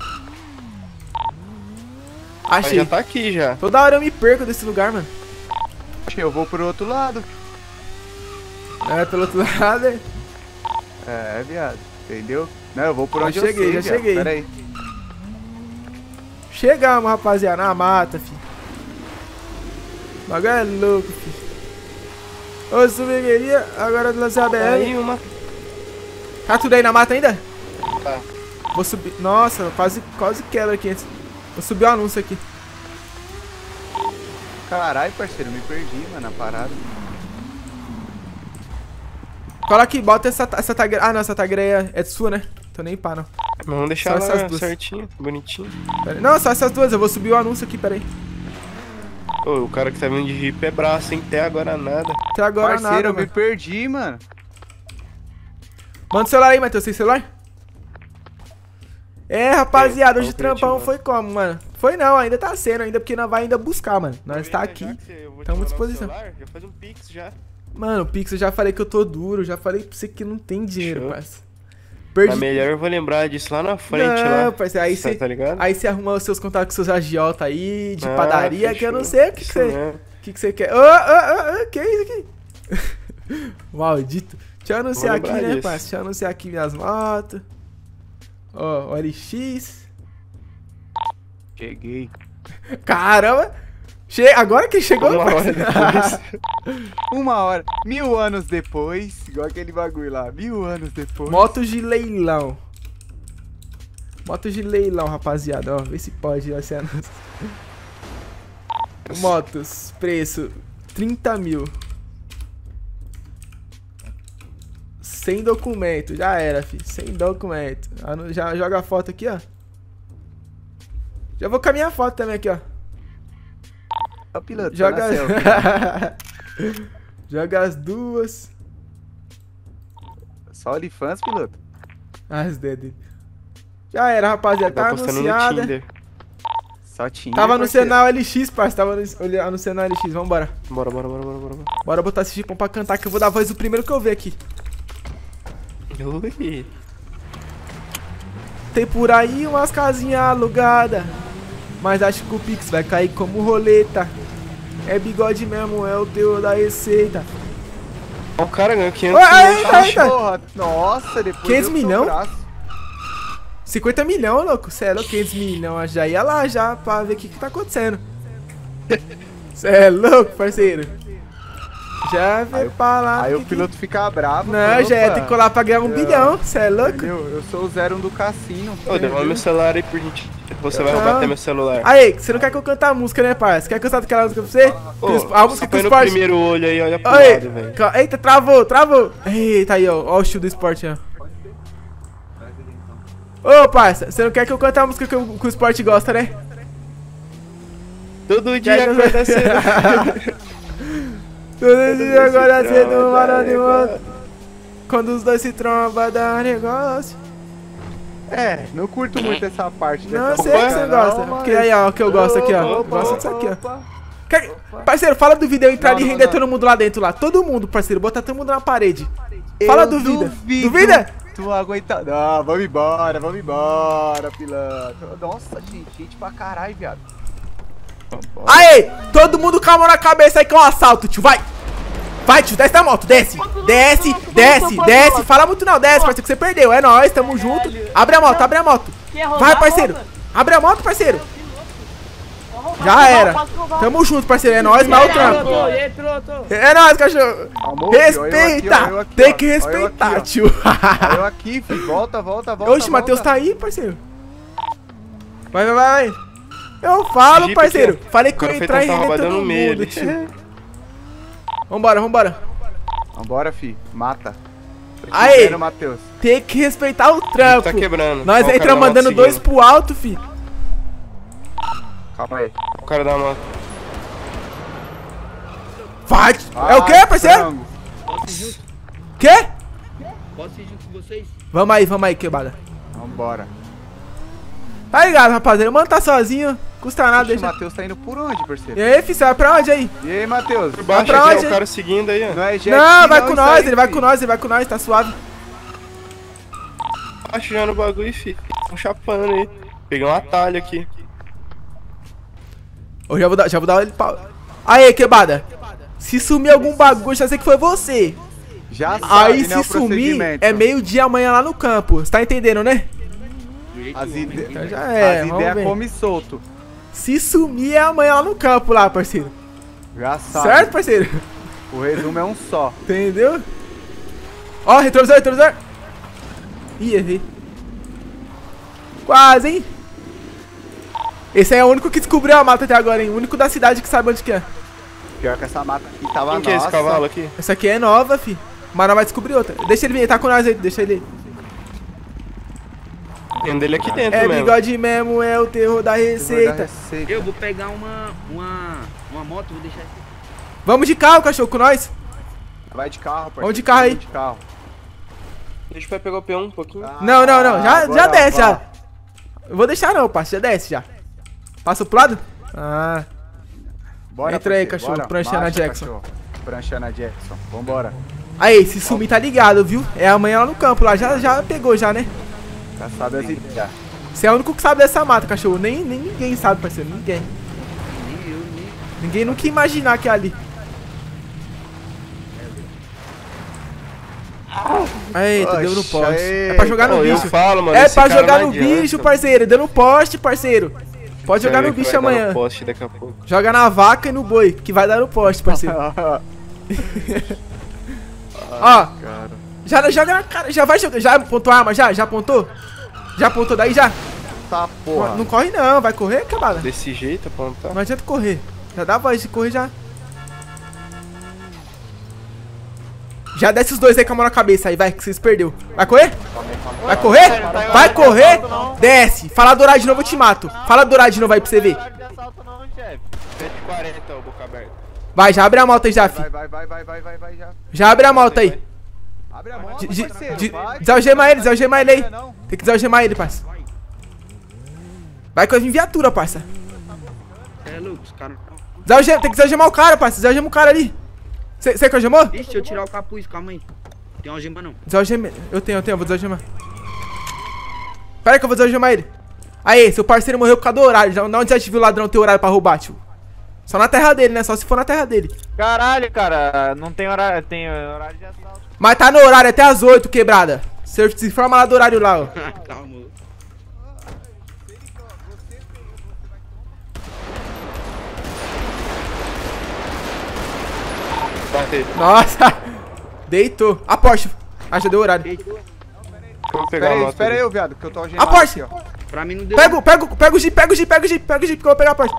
Mas Achei. já tá aqui já. Toda hora eu me perco desse lugar, mano. Oxe, eu vou pro outro lado. É, pelo outro lado, é. É, viado. Entendeu? Não, eu vou por Já onde cheguei, eu sei, já viado. cheguei. Pera aí. Chegamos, rapaziada, na mata, filho. O bagulho é louco, filho. Ô, subigueirinha, agora lancei a BR. Aí uma. Tá tudo aí na mata ainda? Tá. Vou subir. Nossa, quase quebra aqui antes. Vou subir o anúncio aqui. Caralho, parceiro, me perdi, mano, na parada. Cola aqui, bota essa tagueira. Ah, não, essa tagueira é sua, né? Tô nem pá, não. Vamos deixar Só lá essas duas. certinho, bonitinho. Não, só essas duas. Eu vou subir o anúncio aqui, peraí. Ô, o cara que tá vindo de Jeep é braço, hein? Até agora nada. Até agora Parceiro, nada, eu me mano. perdi, mano. Manda o celular aí, Matheus. Tem celular? É, rapaziada, hoje o trampão foi como, mano? Foi não, ainda tá sendo, ainda porque nós vai ainda buscar, mano. Nós tá aqui, estamos à disposição. Já faz um pix já. Mano, o Pix, eu já falei que eu tô duro, já falei pra você que não tem dinheiro, Show. parça. Mas Perdi. melhor eu vou lembrar disso lá na frente, Não, lá. parceiro, aí você Tá ligado? aí você arruma os seus contatos com seus agiota aí, de Ah, padaria, que eu não fechou. sei o que Isso você... mesmo. O que você quer? Ô, que é isso aqui? Maldito. Deixa eu anunciar Vou aqui, lembrar né, disso. parceiro? Deixa eu anunciar aqui minhas motos. Ó, o LX. Cheguei. Caramba! Agora que chegou, Uma hora parceiro. depois. 1 hora, 1000 anos depois, igual aquele bagulho lá, 1000 anos depois. Motos de leilão. Motos de leilão, rapaziada. Ó, vê se pode ó, esse anúncio. Motos, preço 30 mil. Sem documento, já era, filho. Sem documento. Já joga a foto aqui, ó. Já vou com a minha foto também aqui, ó. Ó, piloto, Joga, tá na selfie. joga as duas. Só OnlyFans, piloto. As dedos. Já era, rapaziada. Tá Tá postando no anunciada. Tinder. Só tinha. Tava no Senal LX, parça. Tava no Senal LX. Vambora. Bora. Bora botar esse Jeepão pra cantar, que eu vou dar a voz do primeiro que eu ver aqui. Ui. Tem por aí umas casinhas alugadas, mas acho que o Pix vai cair como roleta. É bigode mesmo, é o teu da receita. Ó, o cara ganhou 500 Eita. Porra, nossa, depois 500 eu sou milhão? braço. 50 milhões, louco. Cê é louco, 500 milhões. Já ia lá já pra ver o que tá acontecendo. Cê é louco, parceiro. Já vê pra lá. Aí o piloto fica bravo. Não, já ia ter que colar pra ganhar 1 bilhão. Cê é louco? Entendeu? Eu sou o 01 do cassino. Ô, devolve meu celular aí por gente. Você vai roubar até meu celular. Aí, você não quer que eu cante a música, né, parça? Quer que eu cante aquela música pra você? Ô, A música põe do no esporte. primeiro olho aí, olha pro Oi, lado, velho. eita, travou. Eita, aí, ó o estilo do esporte, ó. Ô, parça, você não quer que eu cante a música que o esporte gosta, né? Todo dia acorda cedo. Todo dia agora cedo, varão de moto. Quando os dois se trombam, dá negócio. É, não curto muito essa parte. Não, eu dessa sei que música, você não, gosta. mas- Porque aí, ó, o que eu gosto aqui, ó. Opa, Gosto disso aqui, ó. opa. Parceiro, fala do vídeo eu entrar ali e Não, render não. todo mundo lá dentro lá. Todo mundo, parceiro, botar todo mundo na parede. Fala, duvida. Duvida? Tu aguenta. Não, vamos embora, piloto. Nossa, gente pra caralho, viado. Aê, todo mundo com a mão na cabeça aí que é um assalto, tio, vai. Vai, tio, desce da moto, desce. Desce. Fala muito não, desce, parceiro, que você perdeu. É nóis, tamo junto. Abre a moto. Vai, parceiro. Abre a moto, parceiro. Já era. Tamo junto, parceiro, é nóis, mal trampo. É nóis, cachorro. Amor, eu Respeita. aqui, Tem ó. que Olha eu respeitar, aqui, ó. tio. Eu aqui, filho. Volta. Oxe, Matheus tá aí, parceiro. Vai. Eu falo, Jeep parceiro. aqui, ó. Falei que eu O ia cara entrar foi e tentar render roubar todo dando meio mundo, ali. tio. Vambora. Vambora, filho. Mata. Aí, Vendo, Matheus. tem que respeitar o trampo. Tá quebrando. Nós Ó, o cara entramos da moto mandando 2 seguindo. pro alto, fi. Calma aí. O cara da moto. Vai. É o quê, parceiro? frango. Quê? Posso ir junto com vocês? Vamos aí, quebrada. Vambora. Tá ligado, rapaziada. O mano tá sozinho. Custa nada, Oxe, o deixa. Matheus tá indo por onde, parceiro? E aí, fi, você vai pra onde aí? E aí, Matheus? Por baixo pra aqui, onde, ó, o cara seguindo aí, ó. Não é jet Não, ski, vai com isso nós, aí, ele vai filho. com nós, tá suave. Baixo já no bagulho, fi. Um chapando aí. Peguei um atalho aqui. Eu já vou dar ele pau. Aí, quebrada. Se sumir algum bagulho, já sei que foi você. Já sabe, Aí, né, se o sumir, procedimento. é meio-dia amanhã lá no campo. Você tá entendendo, né? As, Então já é, as vamos ideias ver. come solto. Se sumir, é amanhã lá no campo lá, parceiro. Já sabe. Certo, parceiro? O resumo é um só. Entendeu? Ó, retrovisor. Ih, errei. Quase, hein? Esse aí é o único que descobriu a mata até agora, hein? O único da cidade que sabe onde que é. Pior que essa mata aqui tava Quem que é esse nossa. cavalo aqui? Essa aqui é nova, fi. Mas nós vai descobrir outra. Deixa ele vir, ele tá com nós aí, deixa ele aí. Tem dele aqui dentro É mesmo. bigode mesmo, é o terror da receita. Eu vou pegar uma moto, vou deixar aqui. Vamos de carro, cachorro, com nós. Vai de carro, parceiro. Vamos de carro aí. De carro. Deixa eu pegar o P1 um pouquinho. Não. Já agora desce, vai. já. Eu vou deixar não, parceiro. Já desce, já. Passa pro lado? Ah. Bora, Entra aí, parceiro, cachorro, bora. pranchando a Marcha, Jackson. cachorro. Pranchando a Jackson. Vambora. Aí, se sumir tá ligado, viu? É amanhã lá no campo, lá. Já pegou, já, né? Já sabe as ideias. Você é o único que sabe dessa mata, cachorro. Nem ninguém sabe, parceiro. Ninguém. Ninguém nunca ia imaginar que é ali. Eita, deu no poste. É pra jogar no bicho. É pra jogar no bicho, parceiro. Deu no poste, parceiro. Pode jogar no bicho amanhã. Joga na vaca e no boi, que vai dar no poste, parceiro. Ó, já joga na cara. Já vai jogar. Já apontou a arma? Já apontou? Já apontou daí já? Tá, porra. Não corre não, vai correr, cabada. Desse jeito, apontar. Não adianta correr. Já dá voz de correr já. Já desce os dois aí com a mão na cabeça aí, vai, que vocês perdeu. Vai correr? Vai correr? Vai correr? Desce. Fala dourar de novo, eu te mato. Fala dourar de novo aí pra você ver. 140, ó, boca aberta. Vai, já abre a moto aí já, fi. Vai, já. Já abre a moto aí. Abre a moto, parceiro, vai. Desalgema ele aí. Tem que desalgemar ele, parça. Vai que eu vim viatura, parça. É, Lucas, cara. Tem que desalgemar o cara, parça. Desalgema o cara ali. Você que algemou? Deixa eu tirar o capuz, calma aí. Tem uma gema não. Desalgema. Eu tenho, vou desalgemar. Pera aí que eu vou desalgemar ele. Aí, seu parceiro morreu por causa do horário. Não onde você viu o ladrão ter horário pra roubar, tio? Só na terra dele, né? Só se for na terra dele. Caralho, cara, não tem horário, tem horário de assalto. Mas tá no horário até as 8, quebrada. Se informa lá do horário lá, ó. Calma. Nossa, deitou. A Porsche. Ah, já deu horário. Espera aí, viado, que eu tô algemado. A Porsche. Aqui, ó. Pra mim não deu. Pega o Jeep, que eu vou pegar a Porsche.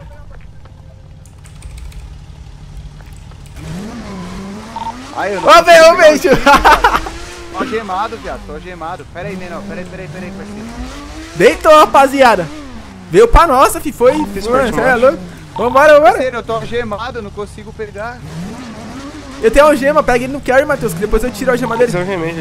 Aí, eu Ô, vem, tio. Tô algemado, viado, tô algemado. Pera aí, menor, pera aí, parceiro. Deitou, rapaziada. Veio pra nossa, fi. Foi. Você é louco. Vambora. Parceiro, eu tô algemado, eu não consigo pegar. Eu tenho algema, pega ele no carry, Matheus, que depois eu tiro a algema dele. Desalgemei.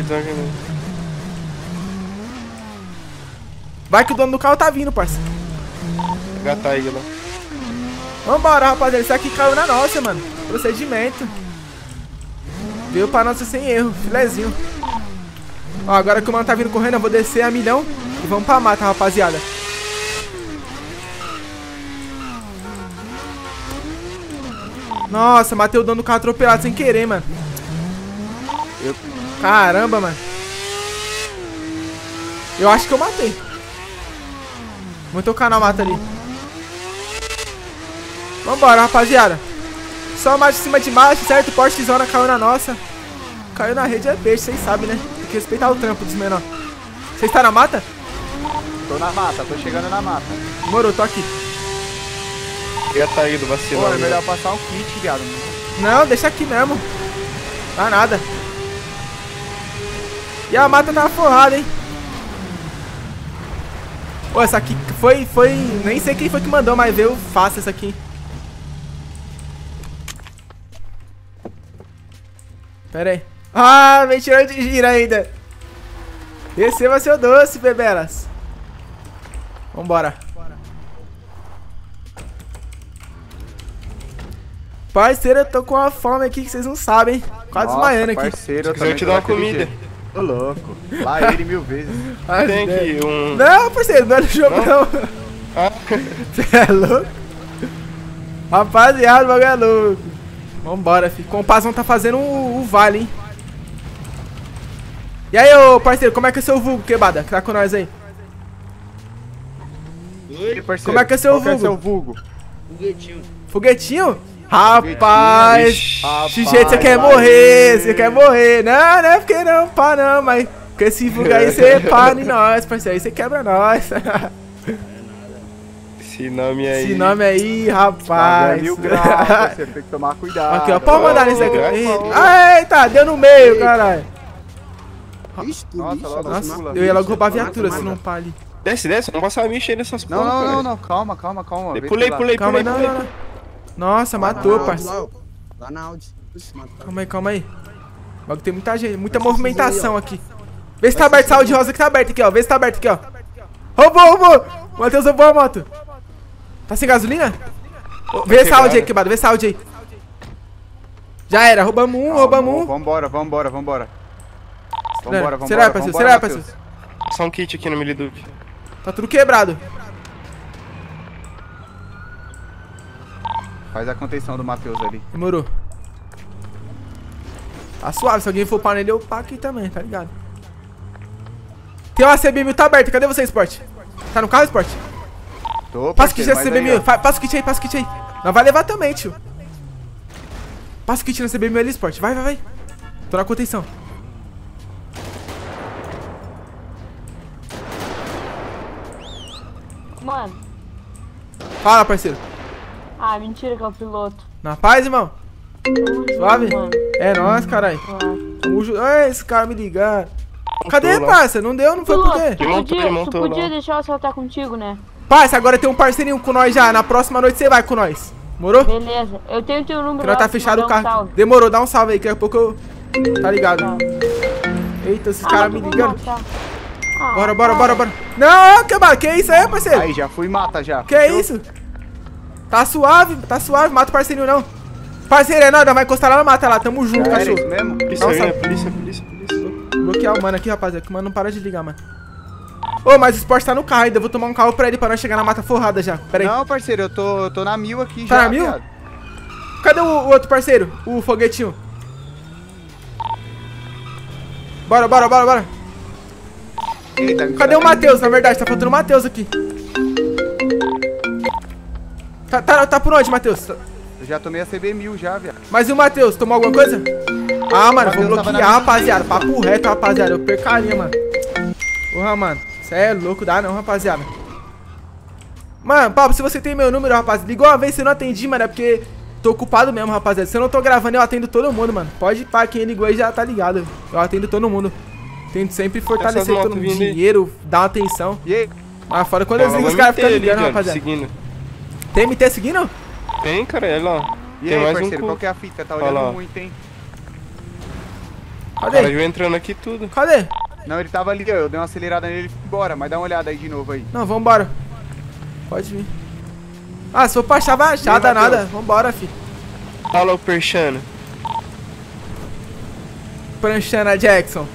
Vai que o dono do carro tá vindo, parça. Gatar aí, lá. Vambora, rapaziada. Isso aqui caiu na nossa, mano. Procedimento. Veio pra nossa sem erro. Filezinho. Ó, agora que o mano tá vindo correndo, eu vou descer a milhão e vamos pra mata, rapaziada. Nossa, matei o dono do carro atropelado sem querer, mano. Caramba, mano. Eu acho que eu matei. Vou tocar na mata ali. Vambora, rapaziada. Só macho em cima de macho, certo? Portezona caiu na nossa. Caiu na rede é peixe, vocês sabem, né? Tem que respeitar o trampo dos menor. Vocês tá na mata? Tô na mata, tô chegando na mata. Demorou, tô aqui. Gatar aí do vacilão. Pô, é melhor passar um kit, viado. Não, deixa aqui mesmo. Dá nada. E a mata tava forrada, hein? Pô, essa aqui foi... Nem sei quem foi que mandou, mas veio fácil essa aqui. Pera aí. Ah, me tirou de gira ainda. Receba seu doce, bebelas. Vambora. Parceiro, eu tô com uma fome aqui que vocês não sabem. Quase desmaiando aqui. Parceiro, eu te dar uma comida. Tô louco. Lá ele 1000 vezes. Tem aqui um... Não, parceiro, não é no jogo não. Você é louco? Rapaziada, o bagulho é louco. Vambora, filho. Com o Pazão tá fazendo o vale, hein. E aí, ô parceiro, como é que é seu vulgo, quebada? Que tá com nós aí? Oi? Como é que é seu vulgo? Qual que é seu vulgo? Foguetinho. Foguetinho? Rapaz, de jeito você quer morrer, Não é porque não, pá não, mas com esse vulgo aí você pá em nós, parceiro, aí você quebra nós. Esse nome aí, rapaz. É 1000 graus, parceiro, tem que tomar cuidado. Aqui, ó, pode mandar nesse aqui. Eita, deu no meio, caralho. Nossa, Nossa, eu ia logo roubar a viatura, se não pá ali. Desce, não passa mexer nessas Não, porra, não, cara. não, calma. Pulei. Calma, não. Nossa, matou, parceiro. Lá na Audi. Calma aí. O bagulho tem muita gente, muita movimentação aqui. Vê se tá aberto, saúde rosa que tá aberto aqui, ó. Vê se tá aberto aqui, ó. Roubou! Matheus roubou a moto. Tá sem gasolina? Vê saúde aí, quebrado, vê saúde aí. Já era, roubamos um. Vambora. Será, parceiro? Só um kit aqui no Miliduque. Tá tudo quebrado. Faz a contenção do Matheus ali. Demorou. Tá suave, se alguém for pá nele, eu pá aqui também, tá ligado? Tem uma CB1000, tá aberta, cadê você, Sport? Tá no carro, Sport? Tô, passa o kit da CB1000, passa o kit aí. Nós vai levar também, tio. Passa o kit na CB1000 ali, Sport, vai. Tô na contenção. Mano. Fala, parceiro. Ah, mentira que é o piloto. Na paz, irmão? Suave? Mano. É nóis, caralho. Ai, esse cara me ligar. Cadê, lá. parça? Não deu? Não foi por quê? Tu podia deixar eu saltar contigo, né? Parça, agora tem um parceirinho com nós já. Na próxima noite você vai com nós. Morou? Beleza. Eu tenho teu número. Que nós tá fechado o carro. Demorou, dá um salve aí. Daqui a pouco eu... Tá ligado? Eita, esses caras me ligando. Bora. Não, que isso aí, parceiro? Aí, já fui mata já. Que isso? Tá suave. Mata o parceirinho não. Parceiro, é nóis, vai encostar lá na mata lá. Tamo junto, cachorro. Isso mesmo? Polícia. Bloquear o mano aqui, rapaziada, que o mano não para de ligar, mano. Ô, mas o Sport tá no carro ainda. Vou tomar um carro pra ele pra nós chegar na mata forrada já. Pera aí. Não, parceiro, eu tô na 1000 aqui já. Tá na 1000? Viado. Cadê o outro parceiro? O foguetinho. Bora. Eita, cadê o Matheus, na verdade? Tá faltando o Matheus aqui. Tá por onde, Matheus? Eu já tomei a CB1000 já, viado. Mas e o Matheus? Tomou alguma coisa? Ah, mano, vou bloquear, rapaziada. Papo reto, rapaziada. Eu perco a linha, mano. Porra, mano. Cê é louco, dá não, rapaziada. Mano, Pablo, se você tem meu número, rapaziada, ligou uma vez, você não atendi, mano, é porque tô ocupado mesmo, rapaziada. Se eu não tô gravando, eu atendo todo mundo, mano. Pode ir pra quem ligou aí já tá ligado. Eu atendo todo mundo. Tento sempre fortalecer todo mundo. Dinheiro, dar uma atenção. E aí? Mas fora quando eu ligo, os caras ficam ligando, rapaziada. Seguindo. Tem MT seguindo? Tem, cara, olha lá. E tem aí, mais parceiro, um qual que é a fita? Tá olhando muito, hein? Cadê? O cara veio entrando aqui tudo. Cadê? Não, ele tava ali, ó. Eu dei uma acelerada nele e fui embora. Mas dá uma olhada aí de novo aí. Não, vambora. Pode vir. Ah, se for pra achar, vai achar, dá nada. Vambora, fi. Fala o Perchana. Pranchana Jackson.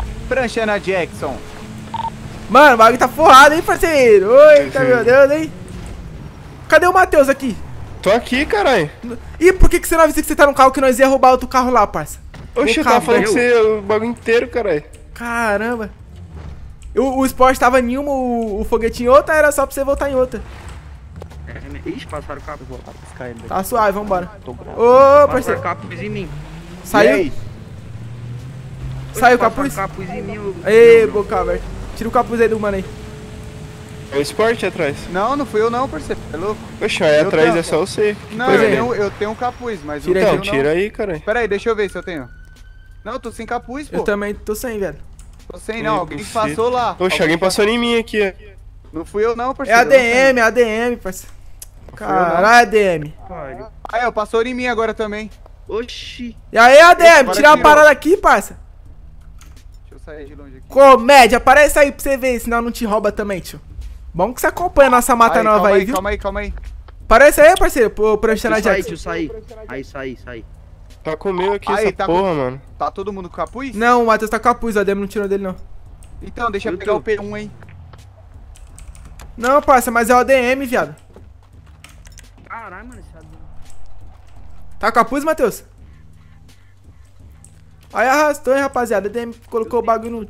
Mano, o bagulho tá forrado, hein, parceiro? Eita, meu Deus, hein? Cadê o Matheus aqui? Tô aqui, caralho. E por que você não avisa que você tá no carro que nós ia roubar outro carro lá, parça? Oxe, eu tava falando que você o bagulho inteiro, caralho. Caramba. O Sport tava em uma, o foguetinho em outra, era só pra você voltar em outra. Ixi, passaram o capuz. Tá suave, vambora. Ô, parceiro. Capuz em mim. Saiu? Saiu o capuz? Capuz em mim. Ei, boca aberta. Tira o capuz aí do mano aí. É o Sport atrás. Não fui eu não, parceiro. É louco? Oxe, aí atrás é só você. Não, eu tenho um capuz, mas tira eu aí, não. Tira aí, caralho. Pera aí, deixa eu ver se eu tenho. Não, eu tô sem capuz, pô. Eu também tô sem, velho. Tô sem não, alguém passou lá. Oxe, alguém passou em mim aqui. Não fui eu não, É parceiro. ADM, parceiro. Caralho, ADM. Ah, eu passou em mim agora também. Oxi. E aí, ADM, tira uma parada aqui, parça. Deixa eu sair de longe aqui. Comédia, aparece aí pra você ver, senão não te rouba também, tio. Bom que você acompanha a nossa mata nova aí, viu? Calma aí. Aparece aí, parceiro, pro Pranchana Jackson. Deixa eu sair. Aí. Tá comigo aqui essa porra, mano. Tá todo mundo com capuz? Não, o Matheus tá com capuz, o ADM não tirou dele, não. Então, deixa eu pegar o P1, hein. Não, parça, mas é o ADM, viado. Caralho, mano, esse ADM. Tá com capuz, Matheus? Aí arrastou, hein, rapaziada. ADM colocou o bagulho no...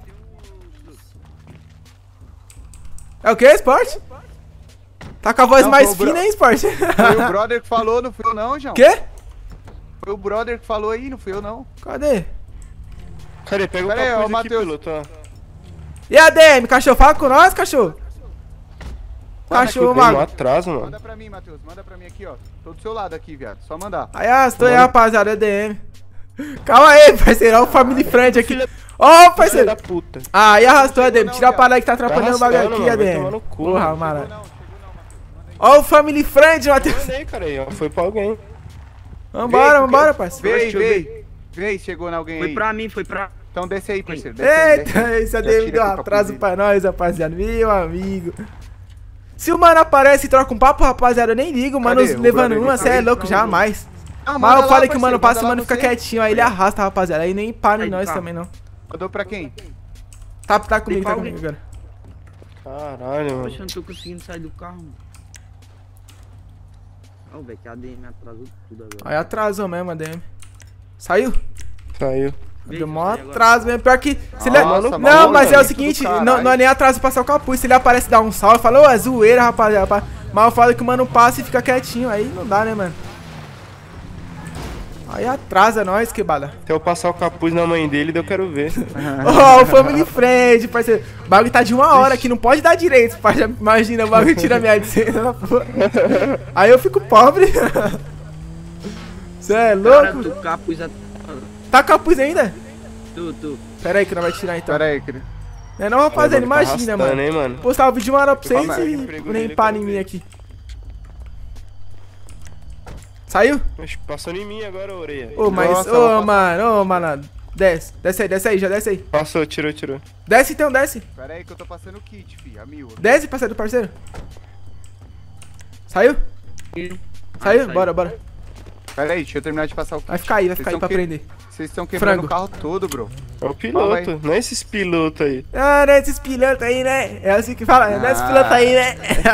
É o que, Sport? Tá com a voz mais fina, hein, Sport? Foi o brother que falou, não fui eu não, João. Quê? Foi o brother que falou aí, não fui eu não. Cadê? Cadê? Pega o capuz aqui, piloto, ó. E ADM, cachorro, fala com nós, cachorro. Cachorro, mago. Atraso, mano. Manda pra mim, Matheus, manda pra mim aqui, ó. Tô do seu lado aqui, viado, só mandar. Aí, estou aí, rapaziada, ADM. Calma aí, parceiro, olha o family friend aqui. Ó, parceiro. da puta. Ah, e arrastou, ADM. Tira a parada que tá atrapalhando o bagulho aqui, vai ADM. tomar no cu, Porra, mano. mano. Ó o Family Friend, Matheus. Mandei, cara, aí, ó. Foi pra alguém. Vambora, parceiro. Vem, chegou em alguém Foi aí. pra mim, foi pra... Então desce aí, parceiro. Desce aí, desce aí. Eita, esse Já ADM tira deu um aqui o atraso capuz pra nós, rapaziada. Meu amigo. Se o mano aparece e troca um papo, rapaziada, eu nem ligo. Mano, Cadê? O levando brother uma, dele cê é tá aí? louco, jamais. Ah, Mas eu lá, falei que o mano parceiro, passa e o manda mano lá fica você. quietinho. Aí ele arrasta, rapaziada. Aí nem para em Aí, nós tá. também, não. Mandou pra quem? Tá comigo, tá pra comigo agora. Caralho, mano. Poxa, eu não tô conseguindo sair do carro. Ó, velho, que a ADM atrasou tudo agora. Aí atrasou mesmo, ADM. Saiu? Saiu. Deu mó atraso mesmo. Pior que. Se ele... Nossa, Não, mano, mas é o muito seguinte, do não, não é nem atraso passar o capuz. Se ele aparece e dá um salve, fala, ô, é zoeira, rapaziada. Mas eu falo que o mano passa e fica quietinho. Aí não dá, né, mano? Aí atrasa nós, quebada. Se eu passar o capuz na mãe dele, eu quero ver. Ó, o Family Friend, parceiro. O bagulho tá de 1 hora aqui, não pode dar direito. Parceiro. Imagina, o bagulho tira minha licença. Aí eu fico pobre. Cê é Cara, louco? tu capuz a... Tá capuz ainda? Tu. Pera aí que não vai tirar então. Pera aí, querido. Não é não, rapaziada, Tá imagina, arrastando, mano. hein, mano. Postar o vídeo de 1 hora pra vocês Calma aí, e emprego nem dele, pá quero em mim ver. aqui. Saiu? Oxe, passou em mim agora, orelha. Ô, mas, Nossa, mano. Desce aí, já desce aí. Passou, tirou. Desce então, desce. Pera aí que eu tô passando o kit, fi, a mil. Desce, parceiro. Saiu? Saiu? Bora. Pera aí, deixa eu terminar de passar o kit. Vai ficar aí Vocês pra tão aprender. Vocês estão quebrando Frango. o carro todo, bro. É o piloto, não é esses pilotos aí. Ah, não é esses pilotos aí, né? É assim que fala, não é esses pilotos aí, né?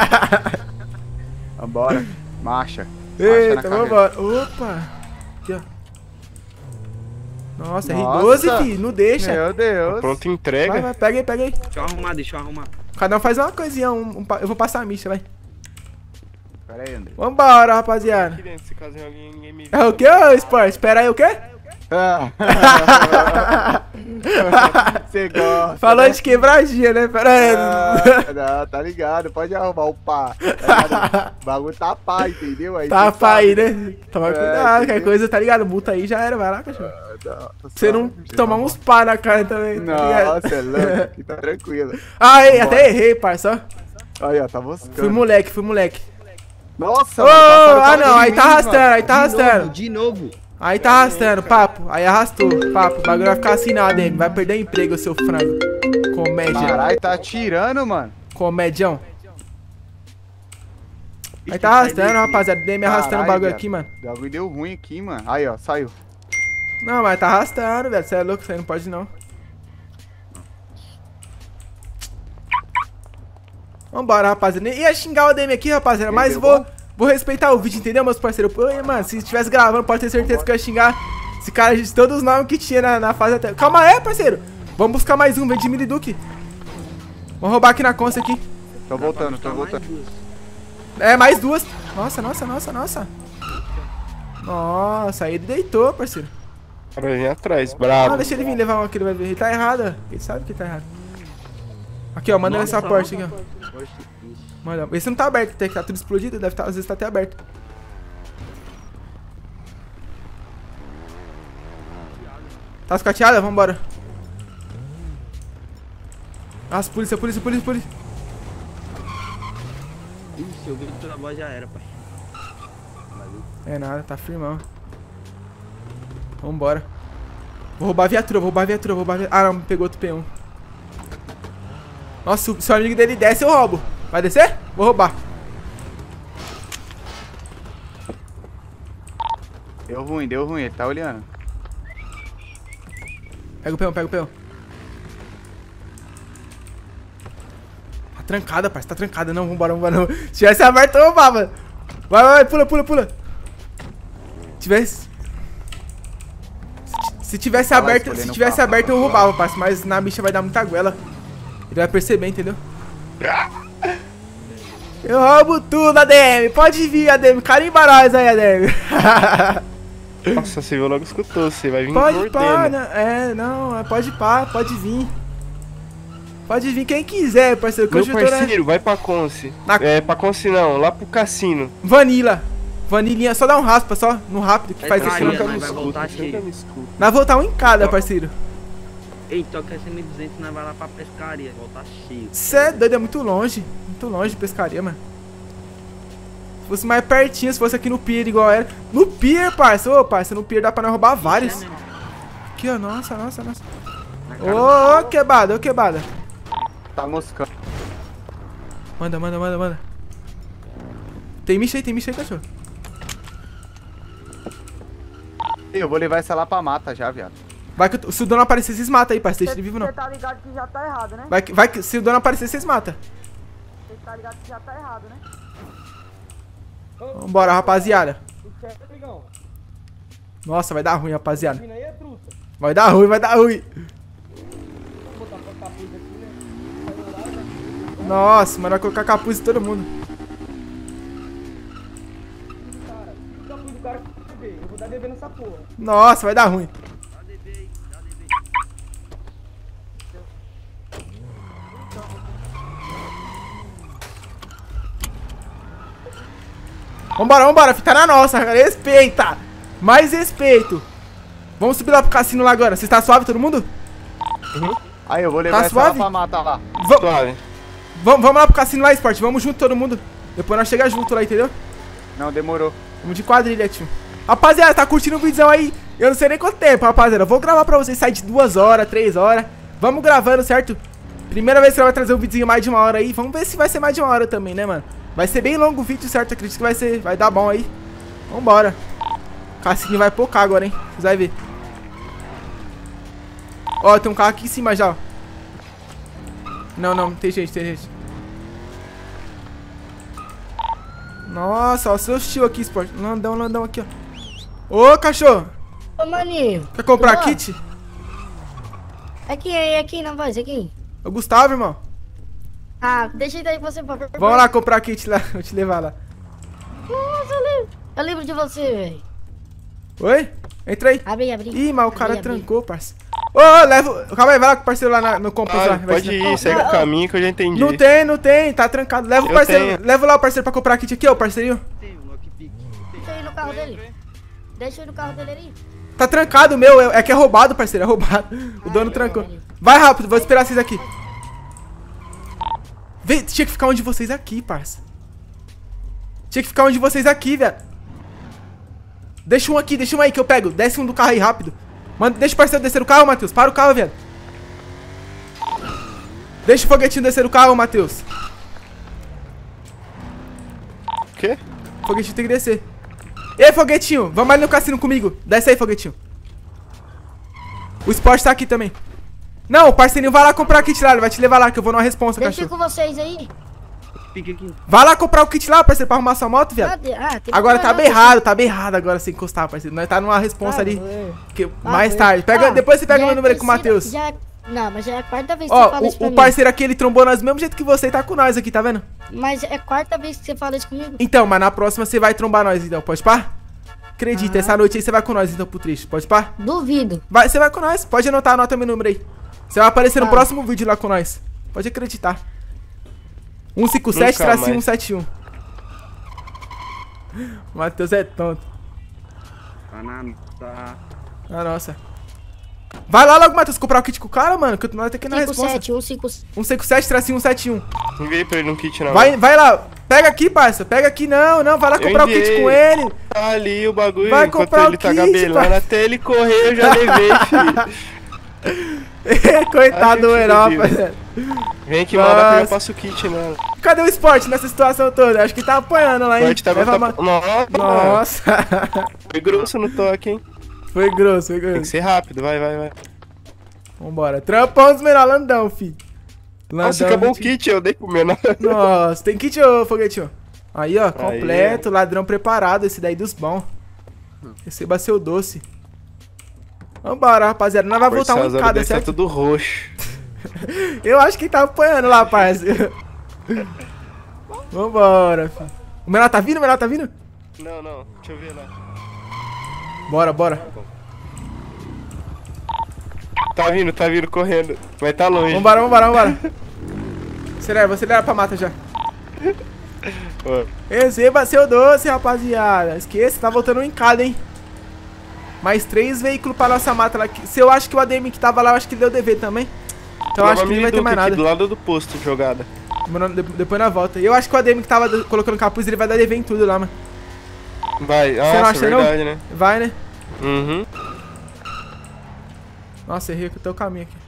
Vambora. Marcha. Eita, carreira. vambora. Opa. Aqui, ó. Nossa, Nossa. R12, filho, não deixa. Meu Deus. Pronto, entrega. Vai, pega aí. Deixa eu arrumar. Cada um faz uma coisinha, eu vou passar a micha, vai. Pera aí, André. Vambora, rapaziada. Aqui dentro, se caso ninguém me É o que, ô Sport? Espera aí, o quê? Você gosta. Falou de quebradinha, né? Pera aí. Não, tá ligado, pode arrumar o pá. Tá ligado? O bagulho tá pá, entendeu? Aí Tá você pá aí, sabe. né? Toma cuidado, entendeu? qualquer coisa, tá ligado? Multa aí já era, vai lá, cachorro. Você não Sabe, tomar uns pá na cara também, tá ligado? Nossa, é louco, aqui tá tranquilo. Ai, até errei, parça, ó. Aí, ó, tá buscando. Fui moleque. Nossa, Ô, mano, passaram ah por não, cima aí de tá mim, arrastando, aí tá arrastando. De novo. Aí tá arrastando, papo. Aí arrastou, papo. O bagulho vai ficar assim na ADM. Vai perder emprego, seu frango. mano. Comédia. Caralho, tá atirando, mano. Comédião. Aí tá arrastando, rapaziada. ADM arrastando o Caralho, bagulho viado. aqui, mano. O bagulho deu ruim aqui, mano. Aí, ó, saiu. Não, mas tá arrastando, velho. Você é louco, você não pode não. Vambora, rapaziada. Ia xingar o ADM aqui, rapaziada. Mas vou respeitar o vídeo, entendeu, meus parceiros? Pô, mano, se estivesse gravando, pode ter certeza que eu ia xingar esse cara de todos os nomes que tinha na fase até. Calma aí, parceiro. Vamos buscar mais um, vem de Miliduque. Vamos roubar aqui na consta aqui. Tô voltando. É, mais duas. Nossa. Nossa, aí ele deitou, parceiro. Cara, vem atrás, brabo. Ah, deixa ele vir levar um aqui, ele vai ver. Ele tá errado, ele sabe que tá errado. Aqui, ó, manda nessa porta aqui, ó. Manda. Esse não tá aberto, tem que tá tudo explodido, deve tá, às vezes tá até aberto. Tá escateada? Vambora. Nossa, polícia. Ih, se eu ver que tua voz já era, pai. É nada, tá firmão. Vambora. Vou roubar a viatura. Ah, não, pegou outro P1. Nossa, se o amigo dele desce, eu roubo. Vai descer? Vou roubar. Deu ruim, ele tá olhando. Pega o peão. Tá trancada, parceiro, tá trancada. Não, vambora. Se tivesse aberto, eu roubava. Vai, pula. Se tivesse aberto, eu roubava, parceiro. Mas na bicha vai dar muita goela. Ele vai perceber, entendeu? Eu roubo tudo, ADM. Pode vir, ADM. Carimba nós aí, ADM. Nossa, você viu logo escutou, você vai vir Pode pá, mordendo. né? Pode pá, pode vir. Pode vir quem quiser, parceiro. Que Meu eu parceiro, vai pra Conce. Na- É, pra Conce não, lá pro cassino. Vanilinha, só dá um raspa, só, no rápido, que faz Vai, aqui. vai, Nunca vai me voltar escuta, cheio. nunca me escuta. Nós voltar um em cada, parceiro. Ei, toca essa 1.200 e nós vai lá pra pescaria. Volta cheio. Cê é doido, é muito longe. Muito longe de pescaria, mano. Se fosse mais pertinho, se fosse aqui no pier igual era. No pier, parça. Ô, parça, no pier dá pra nós roubar vários. Aqui, ó. Nossa. Ô, quebrada, ô, quebrada. Tá moscando. Manda. Tem micha aí, cachorro. Eu vou levar essa lá pra mata já, viado. Vai que se o dono aparecer, vocês matam aí, parceiro. Deixa ele vivo, não. Você tá ligado que já tá errado, né? Vai que se o dono aparecer, vocês matam. Você tá ligado que já tá errado, né? Vambora, rapaziada. Nossa, vai dar ruim, rapaziada. Vai dar ruim. Nossa, mas vai colocar capuz em todo mundo. Nossa, vai dar ruim. Vambora, fica na nossa, cara. Respeita. Mais respeito. Vamos subir lá pro cassino lá agora. Você tá suave, todo mundo? Uhum. Aí, eu vou levar essa lá pra mata lá. Suave. Vamos lá pro cassino lá, Sport. Vamos junto, todo mundo. Depois nós chegamos junto lá, entendeu? Não, demorou. Vamos de quadrilha, tio. Rapaziada, tá curtindo o vídeo aí? Eu não sei nem quanto tempo, rapaziada. Eu vou gravar pra vocês, sai de 2 horas, 3 horas. Vamos gravando, certo? Primeira vez que você vai trazer um videozinho mais de 1 hora aí. Vamos ver se vai ser mais de 1 hora também, né, mano? Vai ser bem longo o vídeo, certo? Acredito que vai dar bom aí. Vambora. O Cassinho vai pocar agora, hein? Vocês vão ver. Ó, tem um carro aqui em cima já, ó. Não, tem gente. Nossa, ó, seu estilo aqui, Sport. Landão aqui, ó. Ô, cachorro. Ô, maninho. Quer comprar kit? Aqui na voz, aqui. Ô, Gustavo, irmão. Ah, deixa ele aí pra você, papai. Vamos lá comprar kit lá, vou te levar lá. Nossa, eu lembro de você, velho. Oi? Entra aí. Abre. Ih, mas o cara trancou, parceiro. Ô, leva. Calma aí, vai lá com o parceiro lá no compras lá. Pode ir, segue o caminho que eu já entendi. Não tem, tá trancado. Leva o parceiro. Leva lá o parceiro pra comprar kit aqui, ó, parceirinho. Deixa eu ir no carro dele. Deixa eu ir no carro dele ali. Tá trancado o meu, é que é roubado, parceiro, é roubado. O dono trancou. Vai rápido, vou esperar vocês aqui. Vem, tinha que ficar onde vocês aqui, parça. Tinha que ficar onde vocês aqui, velho. Deixa um aí que eu pego. Desce um do carro aí, rápido. Mano, deixa o parceiro descer o carro, Matheus. Para o carro, velho. Deixa o foguetinho descer o carro, Matheus. O quê? O foguetinho tem que descer. Ei, foguetinho, vamos ali no cassino comigo. Desce aí, foguetinho. O Sport tá aqui também. Não, o parceirinho vai lá comprar o kit lá. Ele vai te levar lá, que eu vou numa responsa, Deixa cachorro. com vocês aí. Vai lá comprar o kit lá, parceiro, pra arrumar sua moto, viado. Agora tá bem errado agora você encostar, parceiro. Nós tá numa responsa ali. Que, mais tarde. Depois você pega meu número aí com o Matheus. Não, mas já é a quarta vez que você fala isso pra mim. O parceiro aqui, ele trombou nós do mesmo jeito que você e tá com nós aqui, tá vendo? Mas é a quarta vez que você fala isso comigo. Então, mas na próxima você vai trombar nós, então. Pode pá? Acredita, essa noite aí você vai com nós, então, pro trecho. Pode pá? Duvido. Você vai com nós. Pode anotar, anota meu número aí. Você vai aparecer no próximo vídeo lá com nós. Pode acreditar. 157-171. O Matheus é tonto. Ah, nossa. Vai lá logo, Matheus, comprar o kit com o cara, mano. Que nós temos que ir na resposta. 157-171. Enviei pra ele um kit, não. Vai lá. Pega aqui, parça. Pega aqui, não. Vai lá comprar o kit com ele. Tá ali o bagulho. Vai comprar ele o tá kit, gabelando. Até ele correr, eu já levei, filho. Coitado do herói, parceiro. Vem aqui, manda que eu passo o kit, mano. Cadê o Sport nessa situação toda? Acho que tá apanhando lá, hein? Nossa. Foi grosso no toque, hein? Foi grosso. Tem que ser rápido, vai. Vambora. Trampão dos menores, Landão, fi. Nossa, acabou o kit, eu dei pro menor. Nossa, tem kit, ô foguetinho. Aí, ó, completo, ladrão preparado, esse daí dos bons. Receba seu doce. Vambora, rapaziada. Nós vamos voltar um em cada, certo? Tá tudo roxo. Eu acho que tá apanhando lá, parceiro. Vambora, filho. O menor tá vindo? Não. Deixa eu ver lá. Bora. Tá vindo correndo. Mas tá longe. Vambora. Acelera pra mata já. Receba seu doce, rapaziada. Esqueça, tá voltando um em cada, hein? Mais 3 veículos pra nossa mata lá. Se eu acho que o ADM que tava lá, eu acho que ele deu dever também. Então eu acho que ele não vai ter mais nada. Do lado do posto, jogada. Depois na volta. Eu acho que o ADM que tava colocando capuz, ele vai dar dever em tudo lá, mano. Vai, você não acha, verdade, não? Né? Vai, né? Uhum. Nossa, errei o teu caminho aqui.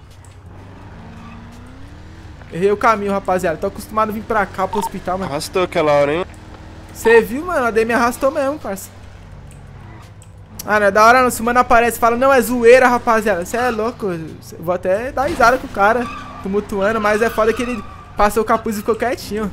Errei o caminho, rapaziada. Tô acostumado a vir pra cá, pro hospital, mano. Arrastou aquela hora, hein? Você viu, mano? A ADM arrastou mesmo, parça. Ah, não é da hora não. Se o mano aparece e fala, não, é zoeira, rapaziada. Você é louco. Vou até dar risada com o cara, tumultuando, mas é foda que ele passou o capuz e ficou quietinho.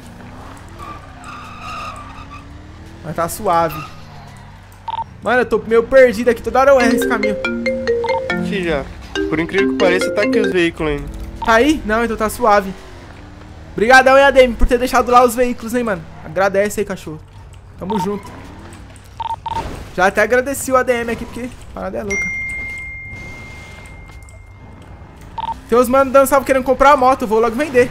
Mas tá suave. Mano, eu tô meio perdido aqui. Toda hora eu erro esse caminho. Aqui já. Por incrível que pareça, tá aqui os veículos ainda. Tá aí? Não, então tá suave. Obrigadão, hein, ADM, por ter deixado lá os veículos, hein, mano. Agradece aí, cachorro. Tamo junto. Já até agradeci o ADM aqui, porque a parada é louca. Tem uns manos dando salve querendo comprar a moto. Eu vou logo vender.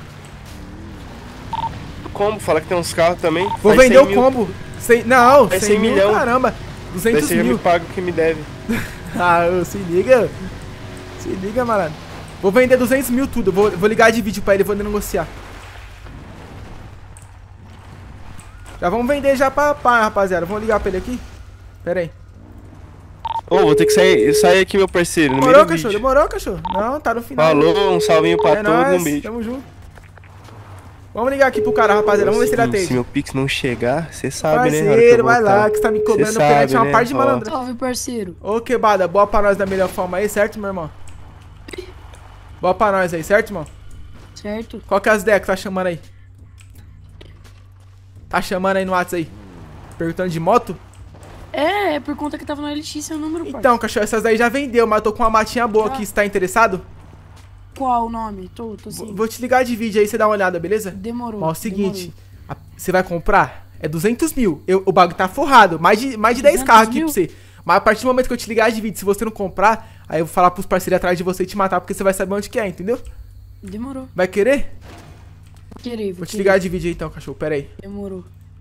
Combo, fala que tem uns carros também. Vou vender o combo. 100, não, 100 mil, milhão. Caramba. 200 Daí você já mil. me paga o que me deve. Ah, se liga. Se liga, malandro. Vou vender 200 mil tudo. Vou ligar de vídeo pra ele, vou negociar. Já vamos vender já pra rapaziada. Vamos ligar pra ele aqui. Pera aí. Ô, vou ter que sair aqui, meu parceiro. No Demorou, meio do cachorro? vídeo. Demorou, cachorro? Não, tá no final. Falou, um salvinho pra todos, nóis, um beijo. Tamo junto. Vamos ligar aqui pro cara, rapaziada. Vamos ver se ele atende. Se meu Pix não chegar, você sabe, né? Parceiro, vai lá, que você tá me cobrando perante uma parte de malandro. Salve, parceiro. Ô, Quebada, boa pra nós da melhor forma aí, certo, meu irmão? Boa pra nós aí, certo, irmão? Certo. Qual que é as ideias que tá chamando aí? Tá chamando aí no WhatsApp aí? Perguntando de moto? É por conta que tava no LX seu número, parceiro. Então, cachorro, essas daí já vendeu, mas eu tô com uma matinha boa aqui. Você tá interessado? Qual o nome? Tô sim. Vou te ligar de vídeo aí, você dá uma olhada, beleza? Demorou. Ó, é o seguinte, você vai comprar? É 200 mil. O bagulho tá forrado, mais de 10 carros aqui pra você. Mas a partir do momento que eu te ligar de vídeo, se você não comprar, aí eu vou falar pros parceiros atrás de você e te matar, porque você vai saber onde que é, entendeu? Demorou. Vai querer? Vou te ligar de vídeo aí então, cachorro, pera aí. Demorou.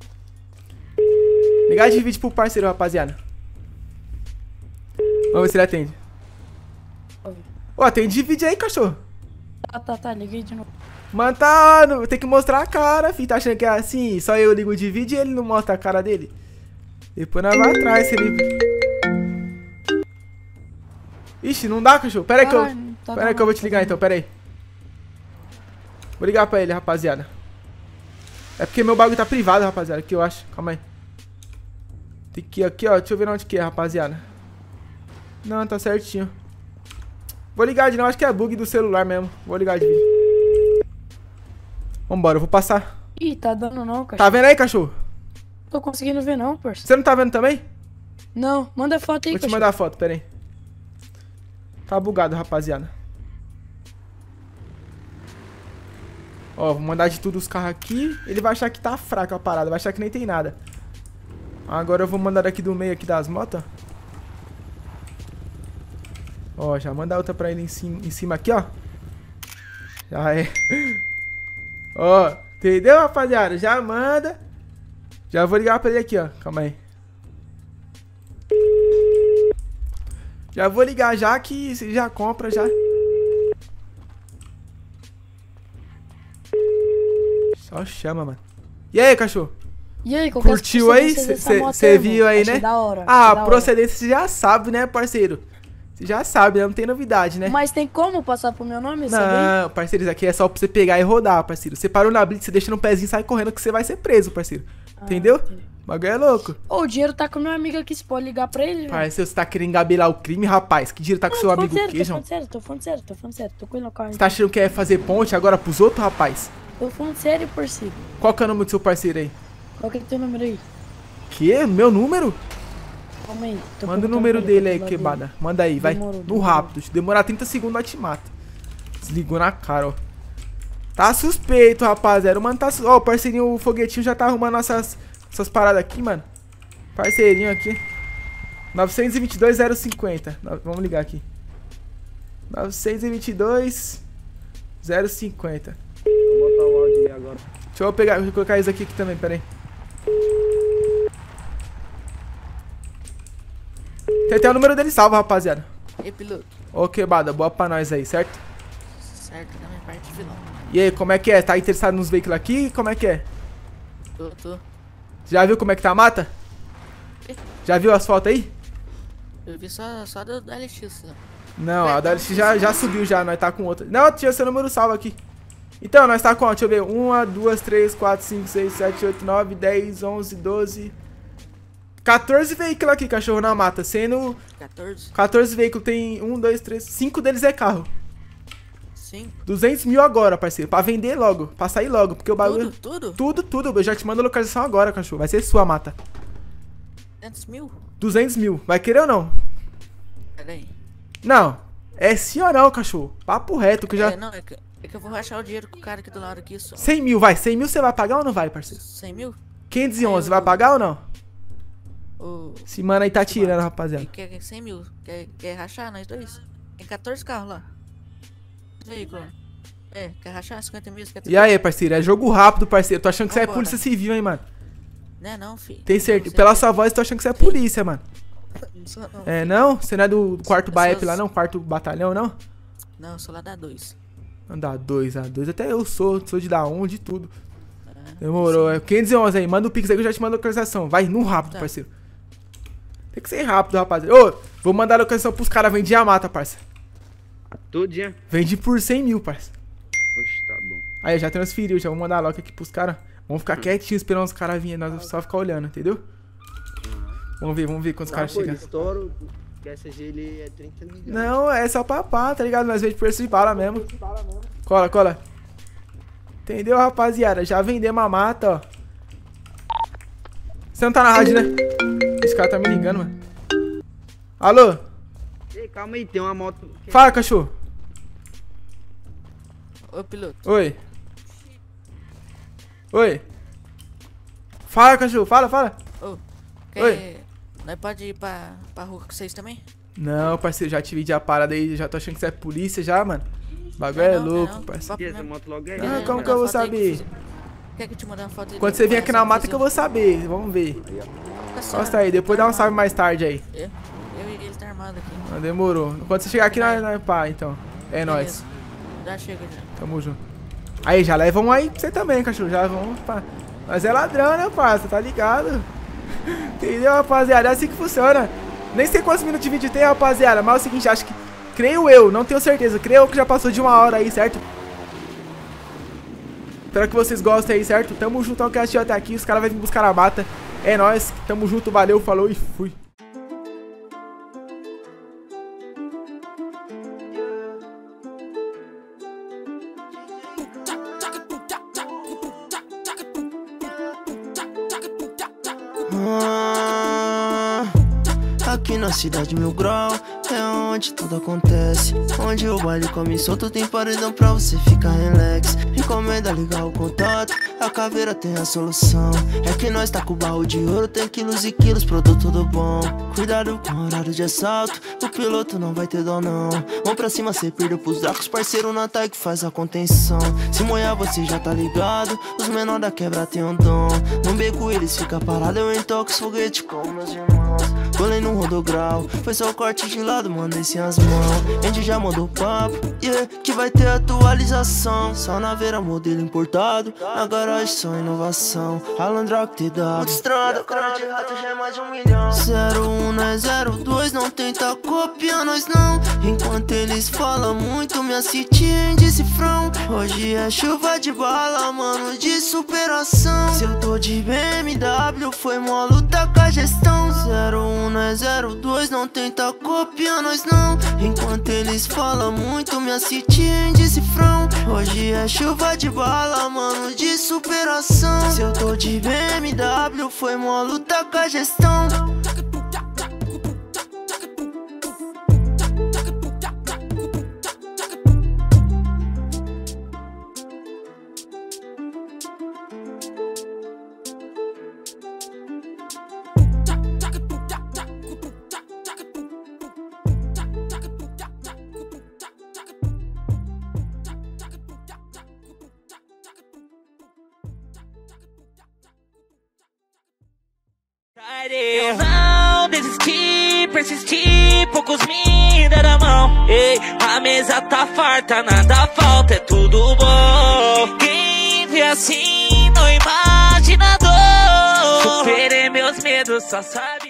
Ligar de vídeo pro parceiro, rapaziada. Vamos ver se ele atende. Ó, atende de vídeo aí, cachorro. Tá, liguei de novo. Mano, tá, tem que mostrar a cara, filho. Tá achando que é assim, só eu ligo de vídeo e ele não mostra a cara dele? Depois nós vai atrás, se ele... Ixi, não dá, cachorro. Pera aí que eu vou te ligar então, pera aí. Vou ligar pra ele, rapaziada. É porque meu bagulho tá privado, rapaziada, aqui eu acho. Calma aí. Tem que ir aqui, ó. Deixa eu ver onde que é, rapaziada. Não, tá certinho. Vou ligar de novo, acho que é bug do celular mesmo. Vou ligar de vídeo. Vambora, eu vou passar. Ih, tá dando não, cachorro. Tá vendo aí, cachorro? Tô conseguindo ver não, parceiro. Você não tá vendo também? Não, manda foto aí, Vou te mandar a foto, pera aí. Tá bugado, rapaziada. Ó, vou mandar de tudo os carros aqui. Ele vai achar que tá fraca a parada, vai achar que nem tem nada. Agora eu vou mandar daqui do meio aqui das motos. Ó, já manda outra pra ele em cima aqui, ó. Já é. Ó, entendeu, rapaziada? Já manda. Já vou ligar pra ele aqui, ó. Calma aí. Já vou ligar já que você já compra já. Só chama, mano. E aí, cachorro? E aí, curtiu aí? Você viu aí, né? Da hora, ah, procedência você já sabe, né, parceiro? Você já sabe, né? Não tem novidade, né? Mas tem como passar pro meu nome? Não, parceiro, isso aqui é só pra você pegar e rodar, parceiro. Você parou na blitz, você deixa no pezinho e sai correndo que você vai ser preso, parceiro. Entendeu? O bagulho é louco. Ô, o dinheiro tá com meu amigo aqui, você pode ligar pra ele, parceiro, você tá querendo engabelar o crime, rapaz? Que dinheiro tá com seu amigo aqui, João? Tô falando sério. Tô com ele no carro. Você tá achando que é fazer ponte agora pros outros, rapaz? Tô falando sério, parceiro. Qual que é o número do seu parceiro aí? Qual que é o teu número aí? Que? Meu número? Calma aí. Manda o número dele aí, Quebada. Manda aí, vai. No rápido. Se demorar 30 segundos, vai te mata. Desligou na cara, ó. Tá suspeito, rapaziada. Mano, tá suspeito. Ó, o parceirinho, o foguetinho já tá arrumando essas paradas aqui, mano. Parceirinho aqui. 922-050. Vamos ligar aqui. 922-050. Vou botar o áudio ali agora. Deixa eu colocar isso aqui também, pera aí. Tem até o número dele salvo, rapaziada. Ei, piloto. Ô, quebrada, boa pra nós aí, certo? Certo, da minha parte final. E aí, como é que é? Tá interessado nos veículos aqui? Como é que é? Tô. Já viu como é que tá a mata? Já viu as fotos aí? Eu vi só do LX. Não, a da LX já subiu já, nós tá com outra. Não, tinha seu número salvo aqui. Então, nós tá com, deixa eu ver, 1, 2, 3, 4, 5, 6, 7, 8, 9, 10, 11, 12... 14 veículos aqui, cachorro, na mata, sendo... 14 veículos, tem 1, 2, 3, 5 deles é carro. 5? 200 mil agora, parceiro, pra vender logo, pra sair logo, porque o bagulho... Tudo, eu já te mando a localização agora, cachorro, vai ser sua a mata. 200 mil? 200 mil, vai querer ou não? Pera aí. Não, é sim ou não, cachorro, papo reto, que eu já... Não, é que eu vou rachar o dinheiro com o cara aqui do lado aqui só. 100 mil, vai, 100 mil você vai pagar ou não vai, parceiro? 100 mil? 511, vai pagar ou não? O... Esse mano aí tá tirando, rapaziada. Quer 100 mil? Quer rachar nós dois? Tem 14 carros lá. Veículo. Quer rachar 50 mil? E aí, parceiro? É jogo rápido, parceiro. Tô achando que você é polícia civil, hein, mano? Não, filho. Tem certeza. Pela sua voz, tô achando que você é polícia, mano. Não sou não. É, não? Você não é do 4º BAEP lá, não? 4º batalhão, não? Não, eu sou lá da 2. Da 2, até eu sou de da 1, de tudo. Demorou. É 511 aí. Manda o pix aí que eu já te mando a localização. Vai no rápido, parceiro. Tem que ser rápido, rapaziada. Ô, vou mandar a localização pros caras vender a mata, parça. Tudinho? Vende por 100 mil, parça. Oxe, tá bom. Aí, já transferiu. Já vou mandar a loca aqui pros caras. Vamos ficar quietinho esperando os caras virem. Nós vamos só ficar olhando, entendeu? Vamos ver quando os caras chegam. Estouro, que SG ele é 30 milhões. Não, é só papá, tá ligado? Nós vendemos por preço de bala mesmo. Cola. Entendeu, rapaziada? Já vendemos a mata, ó. Você não tá na rádio, né? Esse cara tá me ligando, mano. Alô? Ei, calma aí, tem uma moto... Fala, cachorro. Ô, piloto. Oi. Fala, cachorro, fala. Oi. Nós pode ir pra rua com vocês também? Não, parceiro, já te vi de a parada aí, já tô achando que você é polícia já, mano. O bagulho é louco, parceiro. Não, como que eu vou saber? Quer que eu te mande uma foto? Quando você vier aqui na mata que eu vou saber, vamos ver. Costa aí, depois dá um salve mais tarde aí. Eu e ele tá armado aqui. Não, demorou. Quando você chegar aqui, nós pá, então. É nóis. Já chega, já. Tamo junto. Aí, já leva um aí pra você também, cachorro. Já vamos, pá. Mas é ladrão, né, parça? Tá ligado? Entendeu, rapaziada? É assim que funciona. Nem sei quantos minutos de vídeo tem, rapaziada. Mas é o seguinte, acho que... Creio eu, não tenho certeza. Creio eu que já passou de 1 hora aí, certo? Espero que vocês gostem aí, certo? Tamo junto ao que assistiu até aqui. Os caras vão vir buscar a mata. É nóis. Tamo junto, valeu, falou e fui. Aqui na cidade Mil Grau é onde tudo acontece. Onde o baile come solto, tem paredão pra você ficar relax. Encomenda, ligar o contato, a caveira tem a solução. É que nós tá com o barro de ouro, tem quilos e quilos, produto tudo bom. Cuidado com o horário de assalto, o piloto não vai ter dó não. Vamos pra cima, cê perdeu pros dracos, parceiro na tag faz a contenção. Se molhar você já tá ligado, os menores da quebra tem um dom. No beco eles ficam parados, eu entoco os foguetes com meus irmãos. Colei no rodograu, foi só o corte de lado, mandei sem as mãos. A gente já mandou papo, que vai ter atualização. Só na Vera, modelo importado, na garagem só inovação. Alandrock TW, estrada, cara de rato já é mais de 1 milhão. 01 não é 02, não tenta copiar nós não. Enquanto eles falam muito, minha city é em decifrão. Hoje é chuva de bala, mano, de superação. Se eu tô de BMW, foi mó luta com a gestão. 01 não é 02, não tenta copiar nós não. Enquanto eles falam muito, minha city é em decifrão. Hoje é chuva de bala, mano, de superação. Se eu tô de BMW, foi mó luta com a gestão. How does this keep persistir, poucos me deram a mão. Ei, a mesa tá farta, nada falta, é tudo bom. Quem vê assim não imagina a dor. Superei meus medos, só sabe.